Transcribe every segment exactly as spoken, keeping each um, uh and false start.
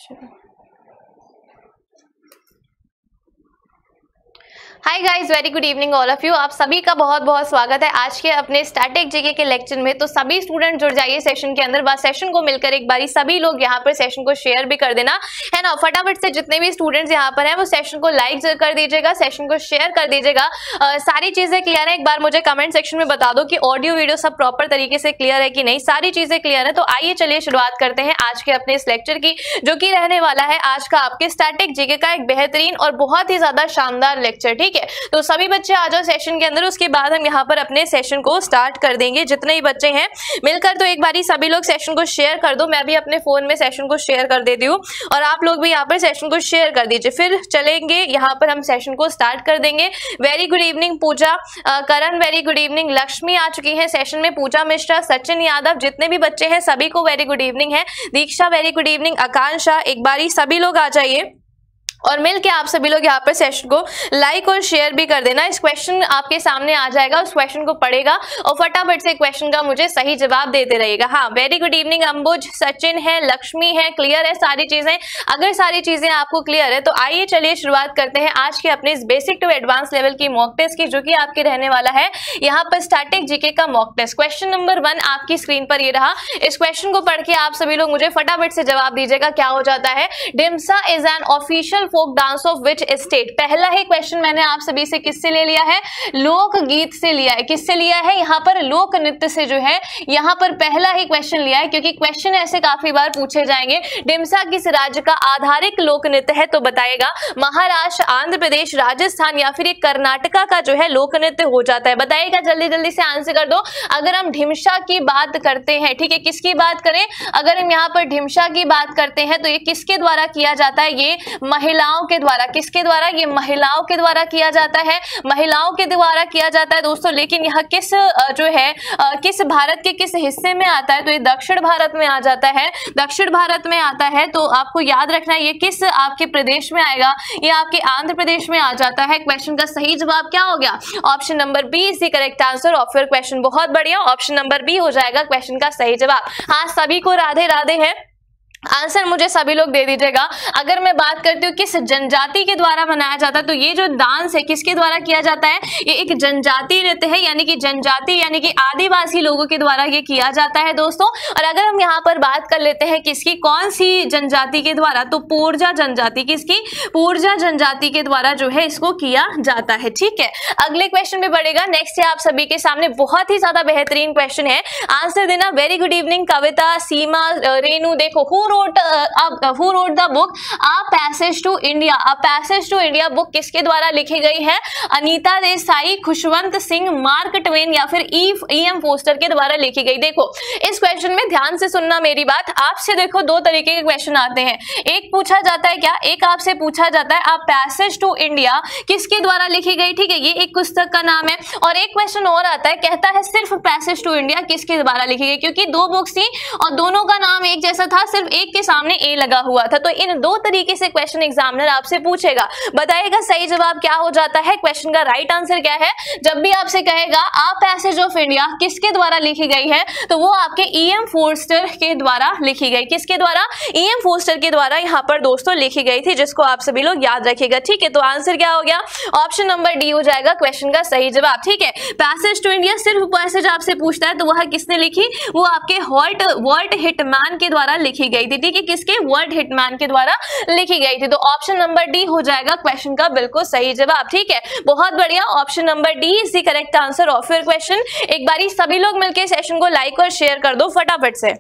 Hi guys, very good evening all of you. आप सभी का बहुत बहुत स्वागत है आज के अपने स्टैटिक जीके के लेक्चर में। तो सभी स्टूडेंट जुड़ जाइए सेशन के अंदर। बस सेशन को मिलकर एक बारी सभी लोग यहाँ पर सेशन को शेयर भी कर देना है ना। फटाफट से जितने भी स्टूडेंट्स यहाँ पर हैं वो सेशन को लाइक कर दीजिएगा, सेशन को शेयर कर दीजिएगा। सारी चीजें क्लियर है? एक बार मुझे कमेंट सेक्शन में बता दो कि ऑडियो वीडियो सब प्रॉपर तरीके से क्लियर है कि नहीं। सारी चीजें क्लियर है तो आइए चलिए शुरुआत करते हैं आज के अपने इस लेक्चर की, जो कि रहने वाला है आज का आपके स्टैटिक जीके का एक बेहतरीन और बहुत ही ज्यादा शानदार लेक्चर। ठीक है, तो सभी बच्चे आ जाओ सेशन के अंदर। उसके बाद हम यहाँ पर अपने सेशन को स्टार्ट कर देंगे। जितने ही बच्चे हैं मिलकर तो एक बारी सभी लोग सेशन को शेयर कर दो। मैं भी अपने फोन में सेशन को शेयर कर देती हूँ और आप लोग भी यहाँ पर सेशन को शेयर कर दीजिए। फिर चलेंगे यहाँ पर हम सेशन को स्टार्ट कर देंगे। Very good evening Pooja, Karan very good evening, Lakshmi आ चुकी है सेशन में, पूजा मिश्रा, सचिन यादव, जितने भी बच्चे हैं सभी को वेरी गुड इवनिंग है। Diksha very good evening, Akanksha, एक बारी सभी लोग आ जाइए और मिलके आप सभी लोग यहाँ पर सेशन को लाइक और शेयर भी कर देना। इस क्वेश्चन आपके सामने आ जाएगा, उस क्वेश्चन को पढ़ेगा और फटाफट से क्वेश्चन का मुझे सही जवाब देते रहिएगा। हाँ, very good evening Ambuj, Sachin है, लक्ष्मी है, क्लियर है सारी चीजें? अगर सारी चीजें आपको क्लियर है तो आइए चलिए शुरुआत करते हैं आज के अपने इस बेसिक टू एडवांस लेवल की मॉक टेस्ट की, जो कि आपके रहने वाला है यहाँ पर स्टैटिक जीके का mock test. Question number one आपकी स्क्रीन पर ये रहा। इस क्वेश्चन को पढ़ के आप सभी लोग मुझे फटाफट से जवाब दीजिएगा क्या हो जाता है। Dimsa is an official folk dance of which state? पहला ही क्वेश्चन मैंने आप सभी से किससे ले लिया है? लोक गीत से लिया है। किससे लिया है? यहाँ पर लोक नृत्य से जो है यहाँ पर पहला ही क्वेश्चन लिया है, क्योंकि क्वेश्चन ऐसे काफी बार पूछे जाएंगे। डिम्सा किस राज्य का आधारिक लोक नृत्य है? तो बताएगा महाराष्ट्र, आंध्र प्रदेश, राजस्थान या फिर ये कर्नाटका का जो है लोक नृत्य हो जाता है। बताइएगा, जल्दी जल्दी से आंसर कर दो। अगर हम ढिमसा की बात करते हैं, ठीक है, किसकी बात करें? अगर हम यहाँ पर ढिमसा की बात करते हैं तो ये किसके द्वारा किया जाता है? ये महिलाओं के द्वारा। किसके द्वारा? ये महिलाओं के द्वारा किया जाता है, महिलाओं के द्वारा किया जाता है दोस्तों। लेकिन यह किस जो है किस भारत के किस हिस्से में आता है? तो ये दक्षिण भारत में आ जाता है, दक्षिण भारत में आता है। तो आपको याद रखना है ये किस आपके प्रदेश में आएगा? ये आपके आंध्र प्रदेश में आ जाता है। क्वेश्चन का सही जवाब क्या हो गया? Option number B is the correct answer of your question. बहुत बढ़िया, ऑप्शन नंबर बी हो जाएगा क्वेश्चन का सही जवाब। हाँ, सभी को राधे राधे है। आंसर मुझे सभी लोग दे दीजिएगा। अगर मैं बात करती हूँ किस जनजाति के द्वारा मनाया जाता है, तो ये जो डांस है किसके द्वारा किया जाता है? ये एक जनजाति नृत्य है, यानी कि जनजाति यानी कि आदिवासी लोगों के द्वारा ये किया जाता है दोस्तों। और अगर हम यहाँ पर बात कर लेते हैं किसकी, कौन सी जनजाति के द्वारा, तो पूर्जा जनजाति। किसकी? पूर्जा जनजाति के द्वारा जो है इसको किया जाता है। ठीक है, अगले क्वेश्चन में बढ़ेगा। नेक्स्ट है आप सभी के सामने बहुत ही ज्यादा बेहतरीन क्वेश्चन है, आंसर देना। Very good evening Kavita, Seema, Renu. देखो, who wrote uh, who wrote the book A Passage to India? A Passage to India book किसके द्वारा लिखी गई है? अनीता देसाई, खुशवंत सिंह, मार्क ट्वेन या फिर ई एम फोस्टर के द्वारा लिखी गई। देखो, इस क्वेश्चन में ध्यान से सुनना मेरी बात। आपसे देखो दो तरीके के क्वेश्चन आते हैं। एक पूछा जाता है क्या, एक आपसे पूछा जाता है A Passage to India किसके द्वारा लिखी गई? ठीक है, ये एक पुस्तक का नाम है। और एक क्वेश्चन और आता है, कहता है सिर्फ Passage to India किसके द्वारा लिखी गई? क्योंकि दो बुक्स थी और दोनों का नाम एक जैसा था, सिर्फ एक के सामने ए लगा हुआ था। तो इन दो तरीके से क्वेश्चन एग्जामिनर आपसे पूछेगा। बताइएगा सही जवाब क्या हो जाता है। क्वेश्चन का राइट आंसर क्या है? जब भी आपसे कहेगा आ पैसेज ऑफ इंडिया किसके द्वारा लिखी गई है, तो वो आपके ई एम फोस्टर के द्वारा लिखी गई। किसके द्वारा? ई एम फोस्टर के द्वारा यहाँ पर दोस्तों लिखी गई थी, जिसको आप सभी लोग याद रखिएगा। ठीक है, तो आंसर क्या हो गया? ऑप्शन नंबर डी हो जाएगा क्वेश्चन का सही जवाब। ठीक है, पैसेज टू इंडिया सिर्फ पैसेज आपसे पूछता है तो वह किसने लिखी? वो आपके हॉल्ट वर्ल्ड हिटमैन के द्वारा लिखी गई थी। ठीक है, किसके? वर्ल्ड हिटमैन के द्वारा लिखी गई थी। तो ऑप्शन नंबर डी हो जाएगा क्वेश्चन का बिल्कुल सही जवाब। ठीक है, बहुत बढ़िया, option number D is the correct answer of your question. एक बारी सभी लोग मिलकर सेशन को लाइक और शेयर कर दो फटाफट से।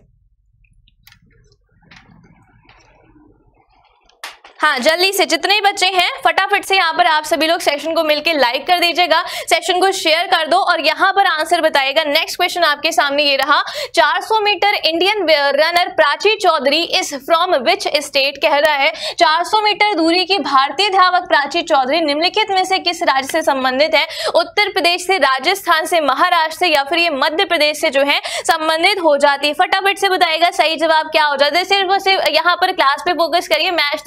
हाँ, जल्दी से जितने बच्चे हैं फटाफट से यहाँ पर आप सभी लोग सेशन को मिलकर लाइक कर दीजिएगा, सेशन को शेयर कर दो और यहाँ पर आंसर बताइएगा। नेक्स्ट क्वेश्चन आपके सामने ये रहा, चार सौ metre Indian runner Prachi Chaudhary is from which state? कह रहा है चार सौ मीटर दूरी की भारतीय धावक प्राची चौधरी निम्नलिखित में से किस राज्य से संबंधित है? उत्तर प्रदेश से, राजस्थान से, महाराष्ट्र से या फिर ये मध्य प्रदेश से जो है संबंधित हो जाती है। फटाफट से बताइएगा सही जवाब क्या हो जाता है। सिर्फ सिर्फ यहाँ पर क्लास पे फोकस करिए, मैच तो आपके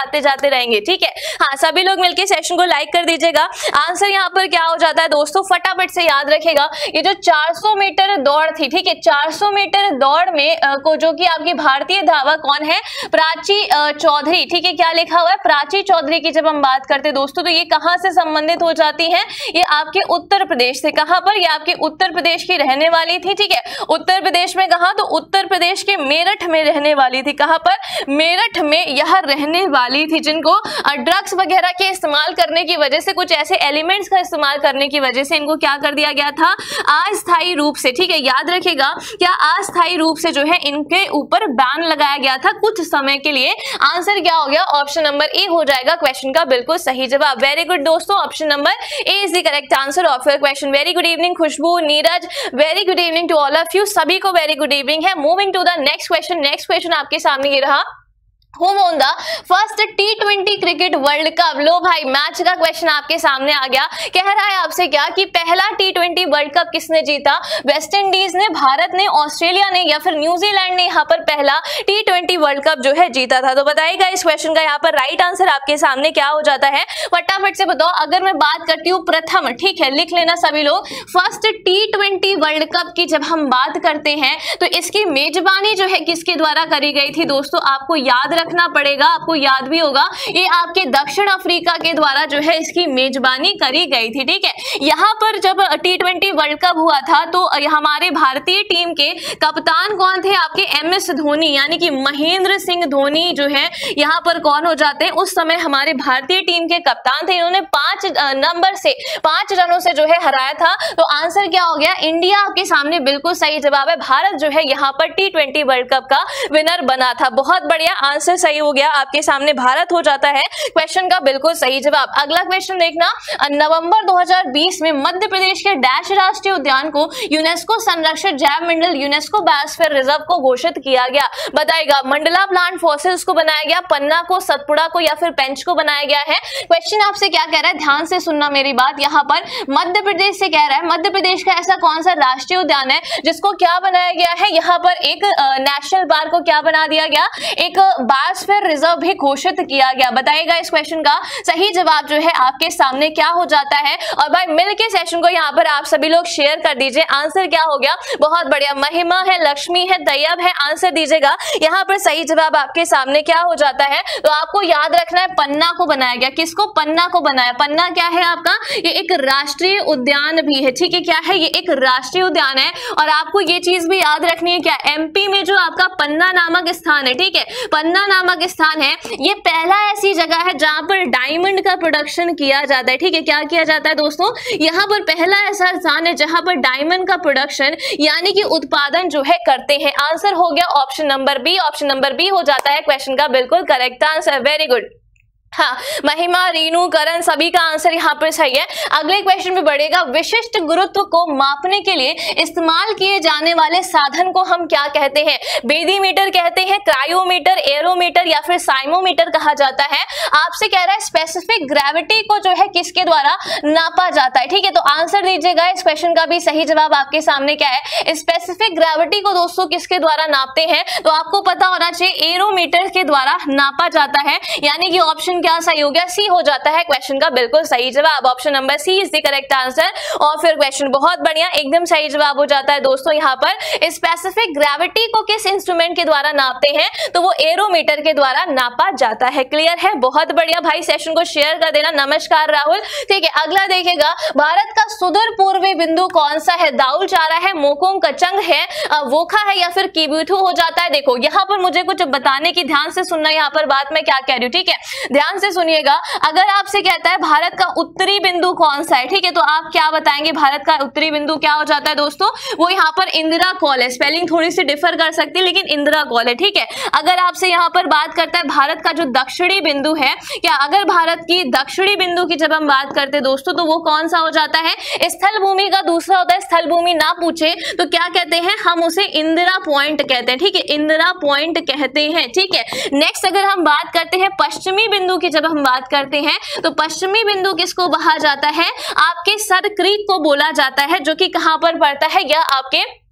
आते जाते रहेंगे, ठीक है। हाँ, सभी लोग मिलकर सेशन को लाइक कर दीजिएगा। आंसर यहाँ पर क्या हो जाता है दोस्तों, फटाफट से याद रखेगा, ये जो चार सौ मीटर दौड़ थी, ठीक है, चार सौ मीटर दौड़ में आ, को जो कि आपकी भारतीय धावक कौन है, प्राची चौधरी, ठीक है। क्या लिखा हुआ है, प्राची चौधरी की जब हम बात करते हैं दोस्तों तो ये कहां से संबंधित हो जाती है, ये आपके उत्तर प्रदेश से। कहां पर, ये आपके उत्तर प्रदेश की रहने वाली थी, ठीक है। उत्तर प्रदेश में कहा, तो उत्तर प्रदेश के मेरठ में रहने वाली थी। कहां पर, मेरठ में यह रहने वाली थी, जिनको ड्रग्स वगैरह के इस्तेमाल करने की वजह से, कुछ ऐसे एलिमेंट्स का इस्तेमाल करने की वजह से इनको क्या कर दिया गया था, अस्थायी रूप से, ठीक है। याद रखिएगा, क्या अस्थायी रूप से जो है इनके ऊपर बैन लगाया गया था कुछ समय के लिए। आंसर क्या हो गया, ऑप्शन नंबर ए हो जाएगा क्वेश्चन का बिल्कुल सही जवाब। वेरी गुड दोस्तों, option number A is the correct answer of your question. Very good evening Khushboo, Neeraj, very good evening to all of you, सभी को वेरी गुड इवनिंग है। Moving to the next question. Next question आपके सामने ये रहा, Who won the first T twenty cricket world cup. लो भाई, match का क्वेश्चन आपके सामने आ गया। कह रहा है आपसे क्या कि पहला टी ट्वेंटी वर्ल्ड कप किसने जीता, वेस्ट इंडीज ने, भारत ने, ऑस्ट्रेलिया ने या फिर न्यूजीलैंड ने यहाँ पर पहला टी ट्वेंटी वर्ल्ड कप जो है जीता था। तो बताइएगा इस क्वेश्चन का यहाँ पर राइट आंसर आपके सामने क्या हो जाता है, फटाफट से बताओ। अगर मैं बात करती हूँ प्रथम, ठीक है, लिख लेना सभी लोग, first T twenty world cup की जब हम बात करते हैं तो इसकी मेजबानी जो है किसके द्वारा करी गई थी दोस्तों, आपको याद रखना पड़ेगा, आपको याद भी होगा, ये आपके दक्षिण अफ्रीका के द्वारा जो है इसकी मेजबानी करी गई थी, ठीक है। यहाँ पर जब टी ट्वेंटी वर्ल्ड कप हुआ था तो हमारे भारतीय टीम के कप्तान कौन थे, आपके एम एस धोनी, यानी कि महेंद्र सिंह धोनी जो है यहाँ पर कौन हो जाते हैं, उस समय हमारे भारतीय टीम के कप्तान थे। इन्होंने पांच नंबर से, पांच रनों से जो है हराया था। तो आंसर क्या हो गया, इंडिया आपके सामने बिल्कुल सही जवाब है। भारत जो है यहाँ पर टी ट्वेंटी वर्ल्ड कप का विनर बना था। बहुत बढ़िया, आंसर सही हो गया, आपके सामने भारत हो जाता है क्वेश्चन का बिल्कुल सही जवाब। अगला क्वेश्चन देखना, नवंबर दो हज़ार बीस में मध्य प्रदेश के डैश राष्ट्रीय उद्यान को यूनेस्को संरक्षित जैव मंडल, यूनेस्को बायोस्फीयर रिजर्व को घोषित किया गया। बताएगा, मंडला प्लांट फॉसिल्स को बनाया गया, पन्ना को, सतपुड़ा को या फिर पेंच को बनाया गया है। क्वेश्चन आपसे क्या कह रहा है, ध्यान से सुनना मेरी बात। यहाँ पर मध्य प्रदेश से कह रहा है, मध्य प्रदेश का ऐसा कौन सा राष्ट्रीय उद्यान है जिसको क्या बनाया गया है, यहाँ पर एक नेशनल पार्क को क्या बना दिया गया, एक बायोस्फीयर रिजर्व भी घोषित किया गया। बताइएगा इस क्वेश्चन का सही जवाब जो है आपके सामने क्या हो जाता है। और भाई मिलके सेशन को यहाँ पर आप सभी लोग शेयर कर दीजिए। आंसर क्या हो गया, बहुत बढ़िया, महिमा है, लक्ष्मी है, तैयब है, आंसर दीजिएगा। यहाँ पर सही जवाब आपके सामने क्या हो जाता है, तो आपको याद रखना है पन्ना को बनाया गया। किसको, पन्ना को बनाया। पन्ना क्या है आपका, ये एक राष्ट्रीय उद्यान भी है, ठीक है। क्या है, ये एक राष्ट्रीय उद्यान है। और आपको ये चीज भी याद रखनी है, क्या एमपी में जो आपका पन्ना नामक स्थान है, ठीक है, पन्ना नामक स्थान है, ये पहला ऐसी जगह है जहां पर डायमंड का प्रोडक्शन किया जाता है, ठीक है। क्या किया जाता है दोस्तों, यहाँ पर पहला ऐसा स्थान है जहां पर डायमंड का प्रोडक्शन यानी कि उत्पादन जो है करते हैं। आंसर हो गया option number B, option number B हो जाता है क्वेश्चन का बिल्कुल करेक्ट आंसर। Very good. हाँ, महिमा, रीनू, करण, सभी का आंसर यहाँ पर सही है। अगले क्वेश्चन में बढ़ेगा, विशिष्ट गुरुत्व को मापने के लिए इस्तेमाल किए जाने वाले साधन को हम क्या कहते हैं, बेदीमीटर कहते हैं, क्रायोमीटर, एरोमीटर या फिर साइमोमीटर कहा जाता है। आपसे कह रहा है स्पेसिफिक ग्रेविटी को जो है किसके द्वारा नापा जाता है, ठीक है। तो आंसर दीजिएगा, इस क्वेश्चन का भी सही जवाब आपके सामने क्या है, स्पेसिफिक ग्रेविटी को दोस्तों किसके द्वारा नापते हैं, तो आपको पता होना चाहिए एरोमीटर के द्वारा नापा जाता है, यानी कि ऑप्शन क्या सही हो गया, सी हो जाता है क्वेश्चन का बिल्कुल सही जवाब। Option number C is the correct answer. और फिर क्वेश्चन बहुत बढ़िया, एकदम सही जवाब हो जाता है दोस्तों। यहाँ पर स्पेसिफिक ग्रेविटी को किस इंस्ट्रूमेंट के द्वारा नापते हैं, तो वो एरोमीटर के द्वारा नापा जाता है। क्लियर है, बहुत बढ़िया भाई, सेशन को शेयर कर देना। नमस्कार राहुल, ठीक है। अगला देखेगा, भारत का सुदूर पूर्वी बिंदु कौन सा है, दाउल चारा है, मोकोंग कचंग है, वोखा है या फिर किबुथु हो जाता है। देखो यहाँ पर मुझे कुछ बताने की, ध्यान से सुनना यहाँ पर बात मैं क्या कह रही हूँ, ठीक है, ध्यान से सुनिएगा। अगर आपसे कहता है भारत का उत्तरी बिंदु कौन सा है, ठीक है, तो आप क्या बताएंगे, भारत का उत्तरी बिंदु क्या हो जाता है दोस्तों, वो यहाँ पर इंदिरा कॉल है। स्पेलिंग थोड़ी सी डिफर कर सकती है लेकिन इंदिरा कॉल है, ठीक है। अगर आपसे यहाँ पर बात करता है भारत का जो दक्षिणी बिंदु है, क्या अगर भारत की दक्षिणी बिंदु की जब हम बात करते हैं दोस्तों, तो वो कौन सा हो जाता है, स्थल भूमि का दूसरा होता है। स्थल भूमि ना पूछे तो क्या कहते हैं, हम उसे इंदिरा पॉइंट कहते हैं, ठीक है, इंदिरा पॉइंट कहते हैं, ठीक है। नेक्स्ट अगर हम बात करते हैं पश्चिमी बिंदु की जब हम बात करते हैं, तो पश्चिमी बिंदु किसको कहा जाता है, आपके सर क्रीक को बोला जाता है, जो कि कहां पर पड़ता है, यह आपके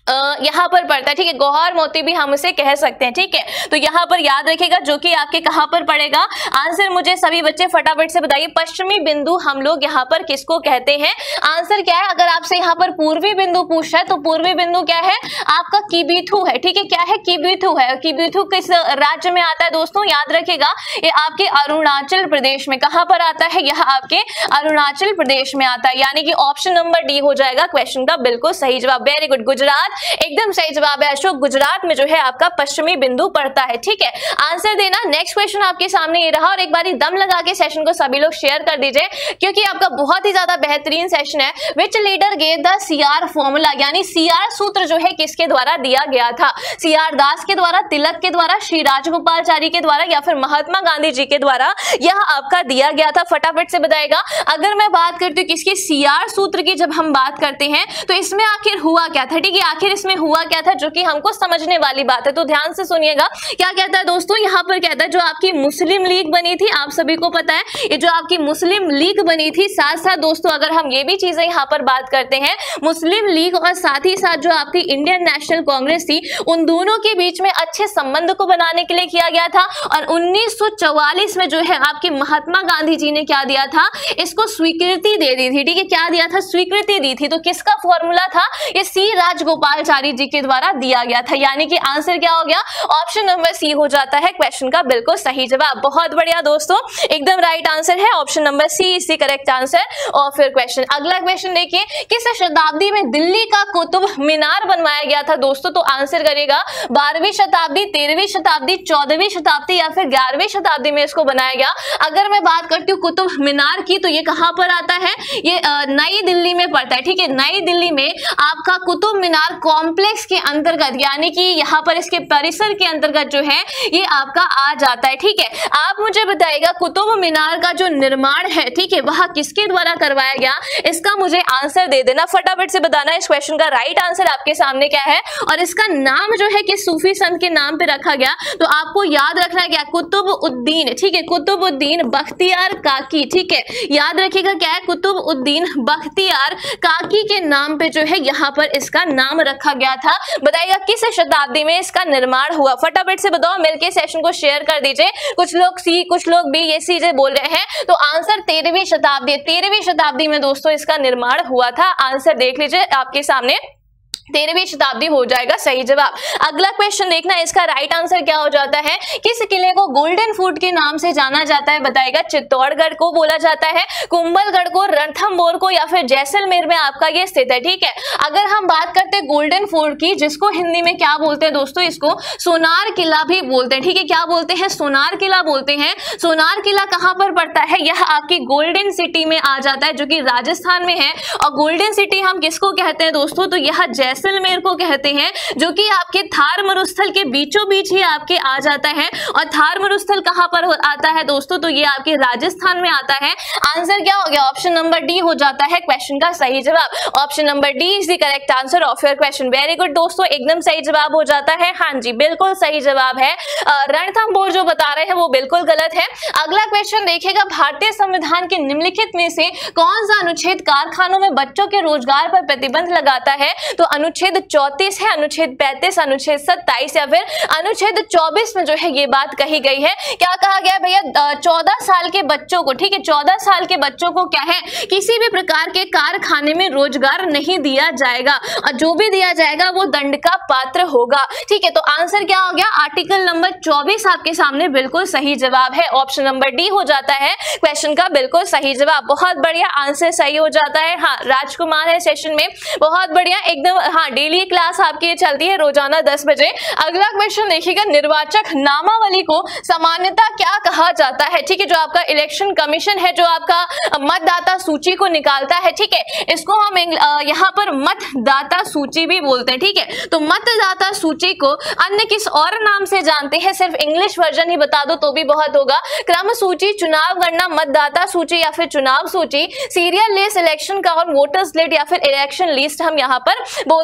यहाँ पर पड़ता है, ठीक है। गौहर मोती भी हम उसे कह सकते हैं, ठीक है। तो यहाँ पर याद रखेगा जो कि आपके कहाँ पर पड़ेगा। आंसर मुझे सभी बच्चे फटाफट से बताइए, पश्चिमी बिंदु हम लोग यहाँ पर किसको कहते हैं। आंसर क्या है, अगर आपसे यहाँ पर पूर्वी बिंदु पूछा है तो पूर्वी बिंदु क्या है आपका किबिथु है, ठीक है। क्या है, किबिथु है। किबिथु किस राज्य में आता है दोस्तों, याद रखेगा ये आपके अरुणाचल प्रदेश में। कहाँ पर आता है, यह आपके अरुणाचल प्रदेश में आता है, यानी कि ऑप्शन नंबर डी हो जाएगा क्वेश्चन का बिल्कुल सही जवाब। वेरी गुड, गुजरात एकदम सही जवाब है अशोक। गुजरात में जो है आपका पश्चिमी बिंदु पड़ता है, ठीक है। आंसर देना। नेक्स्ट क्वेश्चन आपके सामने ये रहा और एक बारी दम लगा के सेशन को सभी लोग शेयर कर दीजिए क्योंकि आपका बहुत ही ज्यादा बेहतरीन सेशन है। Which leader gave the CR formula, यानी सीआर सूत्र जो है किसके द्वारा दिया गया था। सीआर दास के द्वारा, तिलक के द्वारा, श्री राजगोपालचारी के द्वारा या फिर महात्मा गांधी जी के द्वारा यह आपका दिया गया था। फटाफट से बताएगा। अगर मैं बात करती हूँ किसकी, सीआर सूत्र की जब हम बात करते हैं तो इसमें आखिर हुआ क्या था, ठीक है। आखिर इसमें हुआ क्या था जो कि हमको समझने वाली बात है, तो ध्यान से सुनिएगा। क्या कहता है दोस्तों, यहाँ पर कहता है जो आपकी मुस्लिम लीग बनी थी, आप सभी को पता है ये जो आपकी मुस्लिम लीग बनी थी, साथ साथ दोस्तों अगर हम ये भी चीजें यहाँ पर बात करते हैं, मुस्लिम लीग और साथ ही साथ जो आपकी इंडियन नेशनल कांग्रेस थी, उन दोनों के बीच में अच्छे संबंध को बनाने के लिए किया गया था। और उन्नीस सौ चौवालीस में जो है आपकी महात्मा गांधी जी ने क्या दिया था, इसको स्वीकृति दे दी थी, ठीक है। क्या दिया था, स्वीकृति दी थी। तो किसका फॉर्मूला था, ये सी राजगोपालचारी जी के द्वारा दिया गया था, यानी कि आंसर क्या हो गया, ऑप्शन नंबर सी हो जाता है क्वेश्चन का बिल्कुल सही जवाब। बहुत बढ़िया दोस्तों, एकदम राइट आंसर है option number C is the correct answer. और फिर क्वेश्चन, अगला क्वेश्चन देखिए, किस शताब्दी में दिल्ली का कुतुब मीनार बनवाया गया था दोस्तों। तो आंसर करेगा बारहवीं शताब्दी, तेरहवीं शताब्दी, चौदहवीं शताब्दी या फिर ग्यारहवीं शताब्दी में इसको बनाया गया। अगर मैं बात करती हूँ कुतुब मीनार की तो ये कहाँ पर आता है, ये नई दिल्ली में पड़ता है, ठीक है। नई दिल्ली में आपका कुतुब मीनार कॉम्प्लेक्स के अंतर्गत, यानी कि यहाँ पर इसके परिसर के अंतर्गत जो है ये आपका आ जाता है, ठीक है। आप मुझे बताइएगा कुतुब मीनार का जो निर्माण है, ठीक है, वह किसके द्वारा करवाया गया, इसका मुझे आंसर दे देना, फटाफट से बताना। इस क्वेश्चन का राइट आंसर आपके सामने क्या है और इसका नाम जो है किस सूफी संत के नाम पे रखा गया, तो आपको याद रखना है क्या, कुतुब उद्दीन, ठीक है, कुतुब उद्दीन बख्तियार काकी, ठीक है। याद रखिएगा क्या है, कुतुब उद्दीन बख्तियार काकी के नाम पे जो है यहाँ पर इसका नाम रखा गया था। बताइएगा किस शताब्दी में इसका निर्माण हुआ, फटाफट से बताओ, मिलके सेशन को शेयर कर दीजिए। कुछ लोग सी, कुछ लोग बी, ये चीजें बोल रहे हैं। तो आंसर तेरहवीं शताब्दी, तेरहवीं शताब्दी में दोस्तों इसका निर्माण हुआ था। आंसर देख लीजिए आपके सामने, तेरहवीं शताब्दी हो जाएगा सही जवाब। अगला क्वेश्चन देखना, इसका राइट आंसर क्या हो जाता है, किस किले को गोल्डन फोर्ट के नाम से जाना जाता है। बताएगा चित्तौड़गढ़ को बोला जाता है, कुंभलगढ़ को, रणथंभौर को या फिर जैसलमेर में आपका ये स्थित है, ठीक है। अगर हम बात करते हैं गोल्डन फोर्ट की, जिसको हिंदी में क्या बोलते हैं दोस्तों, इसको सोनार किला भी बोलते हैं, ठीक है। क्या बोलते हैं, सोनार किला बोलते हैं। सोनार किला कहाँ पर पड़ता है, यह आपकी गोल्डन सिटी में आ जाता है जो कि राजस्थान में है। और गोल्डन सिटी हम किसको कहते हैं दोस्तों, तो यह जैसलमेर को कहते हैं, जो कि आपके थार मरुस्थल के बीचों बीच ही आपके आ जाता है। और थार मरुस्थल कहां पर आता है दोस्तों, तो ये आपके राजस्थान में आता है। आंसर क्या हो गया, ऑप्शन नंबर डी हो जाता है क्वेश्चन का सही जवाब। Option number D is the correct answer of your question. Very good दोस्तों, एकदम सही जवाब हो जाता है। हाँ जी, बिल्कुल सही जवाब है। रणथंभौर जो बता रहे हैं वो बिल्कुल गलत है। अगला क्वेश्चन देखिएगा, भारतीय संविधान के निम्नलिखित में से कौन सा अनुच्छेद कारखानों में बच्चों के रोजगार पर प्रतिबंध लगाता है। तो अनुच्छेद चौंतीस है, अनुच्छेद पैंतीस, अनुच्छेद सत्ताईस या फिर अनुच्छेद चौबीस में जो है ये बात कही गई है। क्या कहा गया भैया, चौदह साल के बच्चों को, ठीक है, चौदह साल के बच्चों को क्या है, किसी भी प्रकार के कारखाने में रोजगार नहीं दिया जाएगा और जो भी दिया जाएगा वो दंड का पात्र होगा, ठीक है। तो आंसर क्या हो गया, आर्टिकल नंबर चौबीस आपके सामने बिल्कुल सही जवाब है। ऑप्शन नंबर डी हो जाता है क्वेश्चन का बिल्कुल सही जवाब। बहुत बढ़िया, आंसर सही हो जाता है। हाँ, राजकुमार है सेशन में, बहुत बढ़िया एकदम। हाँ, डेली क्लास आपकी चलती है रोजाना दस बजे। अगला क्वेश्चन देखिएगा, निर्वाचक नामावली को सामान्यतः क्या कहा जाता है, ठीक है। जो आपका इलेक्शन कमीशन है, जो आपका मतदाता सूची को निकालता है, ठीक है, इसको हम यहाँ पर मतदाता सूची भी बोलते हैं, ठीक है। तो मतदाता सूची को अन्य किस और नाम से जानते हैं, सिर्फ इंग्लिश वर्जन ही बता दो तो भी बहुत होगा। क्रम सूची, चुनाव गणना, मतदाता सूची या फिर चुनाव सूची, serial list, election count, voters list या फिर इलेक्शन लिस्ट हम यहाँ पर बोल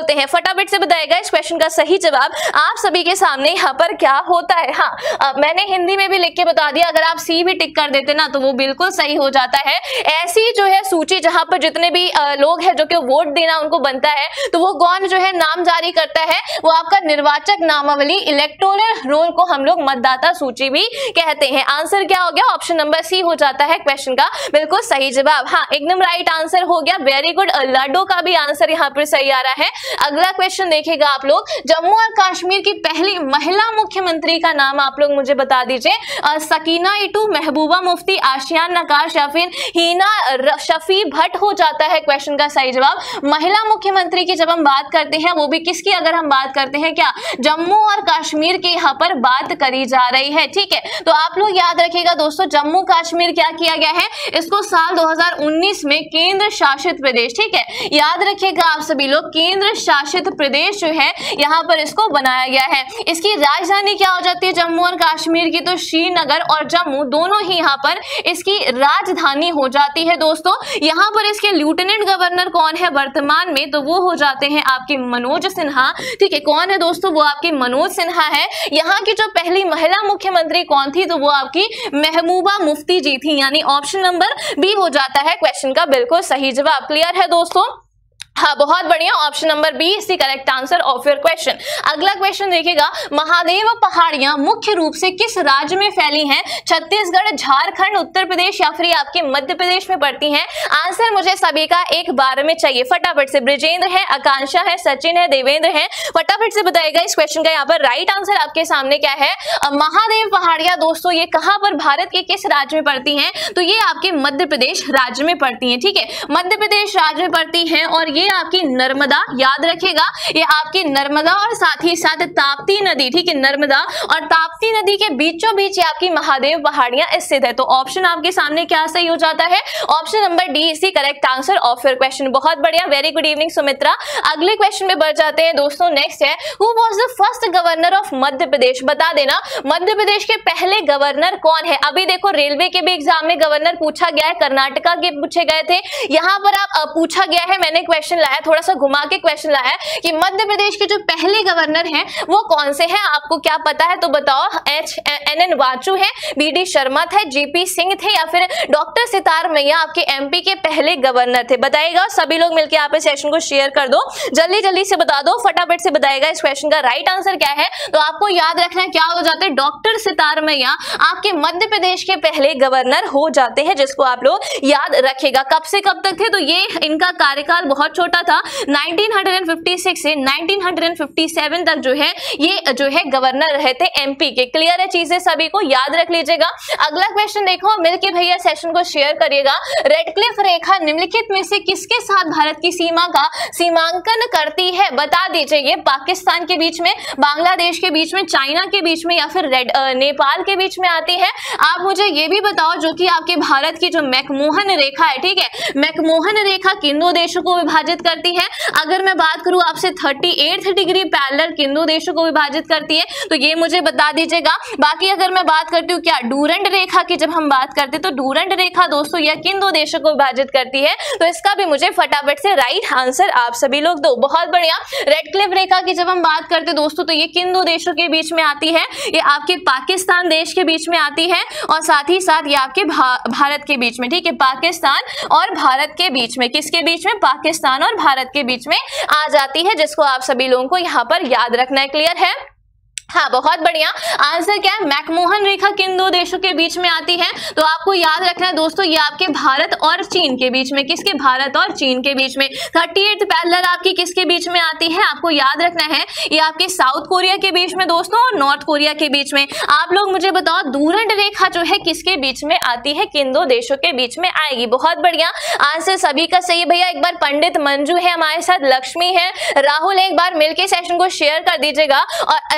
बोलते हैं? फटाफट से बताएगा इस क्वेश्चन का सही जवाब आप सभी के सामने यहाँ पर क्या होता है। हाँ, आ, मैंने हिंदी में भी लिख के बता दिया, अगर आप सी भी टिक कर देते ना तो वो बिल्कुल सही हो जाता है। ऐसी जो है सूची जहां पर जितने भी आ, लोग हैं जो कि वोट देना उनको बनता है, तो वो कौन जो है नाम जारी करता है? वो आपका निर्वाचक नामावली, इलेक्टोरल रोल को हम लोग मतदाता सूची भी कहते हैं। आंसर क्या हो गया? ऑप्शन नंबर सी हो जाता है क्वेश्चन का बिल्कुल सही जवाब। हाँ, एकदम राइट आंसर हो गया, वेरी गुड। लड्डू का भी आंसर यहाँ पर सही आ रहा है। अगला क्वेश्चन देखिएगा आप लोग, जम्मू और कश्मीर की पहली महिला मुख्यमंत्री का नाम आप लोग मुझे बता दीजिए। सकीना इटू, महबूबा मुफ्ती, आशियान नकाश या फिर हिना शफी भट्ट हो जाता है क्वेश्चन का सही जवाब। महिला मुख्यमंत्री की जब हम बात करते हैं, वो भी किसकी अगर हम बात करते हैं, क्या जम्मू और कश्मीर की यहाँ पर बात करी जा रही है। ठीक है, तो आप लोग याद रखिएगा दोस्तों, जम्मू कश्मीर क्या किया गया है? इसको साल दो हज़ार उन्नीस में केंद्र शासित प्रदेश, ठीक है, याद रखिएगा आप सभी लोग, केंद्र शासित प्रदेश जो है यहाँ पर इसको बनाया गया है। इसकी राजधानी क्या हो जाती है जम्मू और कश्मीर की? तो श्रीनगर और जम्मू दोनों ही यहाँ पर इसकी राजधानी हो जाती है दोस्तों। यहाँ पर इसके लेफ्टिनेंट गवर्नर कौन है वर्तमान में? तो वो हो जाते हैं आपके मनोज सिन्हा। ठीक है, कौन है दोस्तों? वो आपके मनोज सिन्हा है। यहाँ की जो पहली महिला मुख्यमंत्री कौन थी? तो वो आपकी महबूबा मुफ्ती जी थी, यानी ऑप्शन नंबर बी हो जाता है क्वेश्चन का बिल्कुल सही जवाब। क्लियर है दोस्तों? हाँ, बहुत बढ़िया, option number B is the correct answer of your question. अगला क्वेश्चन देखिएगा, महादेव पहाड़ियां मुख्य रूप से किस राज्य में फैली हैं? छत्तीसगढ़, झारखंड, उत्तर प्रदेश या फिर आपके मध्य प्रदेश में पड़ती हैं? आंसर मुझे सभी का एक बार में चाहिए, फटाफट से। ब्रिजेंद्र है, आकांक्षा है, सचिन है, देवेंद्र है, फटाफट से बताएगा इस क्वेश्चन का यहाँ पर राइट आंसर आपके सामने क्या है। महादेव पहाड़ियां दोस्तों ये कहां पर भारत के किस राज्य में पड़ती हैं? तो ये आपके मध्य प्रदेश राज्य में पड़ती हैं। ठीक है, मध्य प्रदेश राज्य में पड़ती हैं और ये आपकी नर्मदा, याद रखिएगा, ये आपकी नर्मदा और साथ ही साथ ताप्ती नदी, ठीक है, नर्मदा और ताप्ती नदी के बीचों बीच आपकी महादेव पहाड़ियां स्थित है। तो ऑप्शन आपके सामने क्या सही हो जाता है? Option number D is the correct answer of your question. बहुत बढ़िया, वेरी गुड इवनिंग सुमित्रा। अगले क्वेश्चन में बढ़ जाते हैं दोस्तों। नेक्स्ट है, who was the first governor of Madhya Pradesh? बता देना, मध्य प्रदेश के पहले गवर्नर कौन है? अभी देखो रेलवे के भी एग्जाम में गवर्नर पूछा गया है, कर्नाटका के पूछे गए थे, यहाँ पर आप पूछा गया है, मैंने क्वेश्चन लाया, थोड़ा सा घुमा के क्वेश्चन लाया है कि मध्य प्रदेश के जो पहले गवर्नर हैं वो कौन से हैं? आपको क्या पता है तो बताओ। एच एन एन वाचू है, बी डी शर्मा थे, जीपी सिंह थे या फिर डॉक्टर सितार मैया आपके एमपी के पहले गवर्नर थे? बताइएगा, सभी लोग मिलकर आप इस सेशन को शेयर कर दो, जल्दी जल्दी से बता दो, फटाफट से बताएगा इस क्वेश्चन का राइट आंसर क्या है। तो आपको याद रखना है क्या हो जाते हैं, डॉक्टर सितार मैया आपके मध्य प्रदेश के पहले गवर्नर हो जाते हैं, जिसको आप लोग याद रखेगा। कब से कब तक थे? तो ये इनका कार्यकाल बहुत छोटा था, नाइनटीन फिफ्टी सिक्स से नाइनटीन फिफ्टी सेवन तक जो है ये जो है गवर्नर रहे थे एमपी के। क्लियर है चीजें, सभी को याद रख लीजिएगा। अगला क्वेश्चन देखो, मिलके भैया सेशन को शेयर करिएगा। रेडक्लिफ रेखा निम्नलिखित में से किसके साथ भारत की सीमा का सीमांकन करती है? बता दीजिए, ये पाकिस्तान के बीच में, बांग्लादेश के बीच में, चाइना के बीच में या फिर रेड आ, नेपाल के बीच में आती है? आप मुझे ये भी बताओ, जो कि आपके भारत की जो मैकमोहन रेखा है, ठीक है, मैकमोहन रेखा किन दो देशों को विभाजित करती है? अगर मैं बात करूं आपसे अड़तीस डिग्री पैरेलल किन दो देशों को विभाजित करती है? तो ये मुझे बता दीजिएगा। बाकी अगर मैं बात करती हूँ क्या डूरंड रेखा की, जब हम बात करते हैं तो डूरंड रेखा दोस्तों यह किन दो देशों को विभाजित करती है? तो इसका भी मुझे फटाफट से राइट आंसर आप सभी लोग दो। बहुत बढ़िया। रेडक्लिफ रेखा की जब हम बात करते हैं दोस्तों तो ये किन दो देशों के बीच में आती है? ये आपके पाकिस्तान देश के बीच में आती है और साथ ही साथ ये आपके भा, भारत के बीच में, ठीक है, पाकिस्तान और भारत के बीच में, किसके बीच में? पाकिस्तान और भारत के बीच में आ जाती है, जिसको आप सभी लोगों को यहाँ पर याद रखना है। क्लियर है? हाँ, बहुत बढ़िया। आंसर क्या है? मैकमोहन रेखा किन दो देशों के बीच में आती है? तो आपको याद रखना है दोस्तों, ये आपके भारत और चीन के बीच में, किसके? भारत और चीन के बीच में। अड़तीस पैरेलल आपकी किसके बीच में आती है? आपको याद रखना है ये आपके साउथ कोरिया के बीच में दोस्तों और नॉर्थ कोरिया के बीच में। आप लोग मुझे बताओ, डूरंड रेखा जो है किसके बीच में आती है? किन दो देशों के बीच में आएगी? बहुत बढ़िया, आंसर सभी का सही भैया। एक बार पंडित मंजू है हमारे साथ, लक्ष्मी है, राहुल, एक बार मिलकर सेशन को शेयर कर दीजिएगा। और यहाँ पर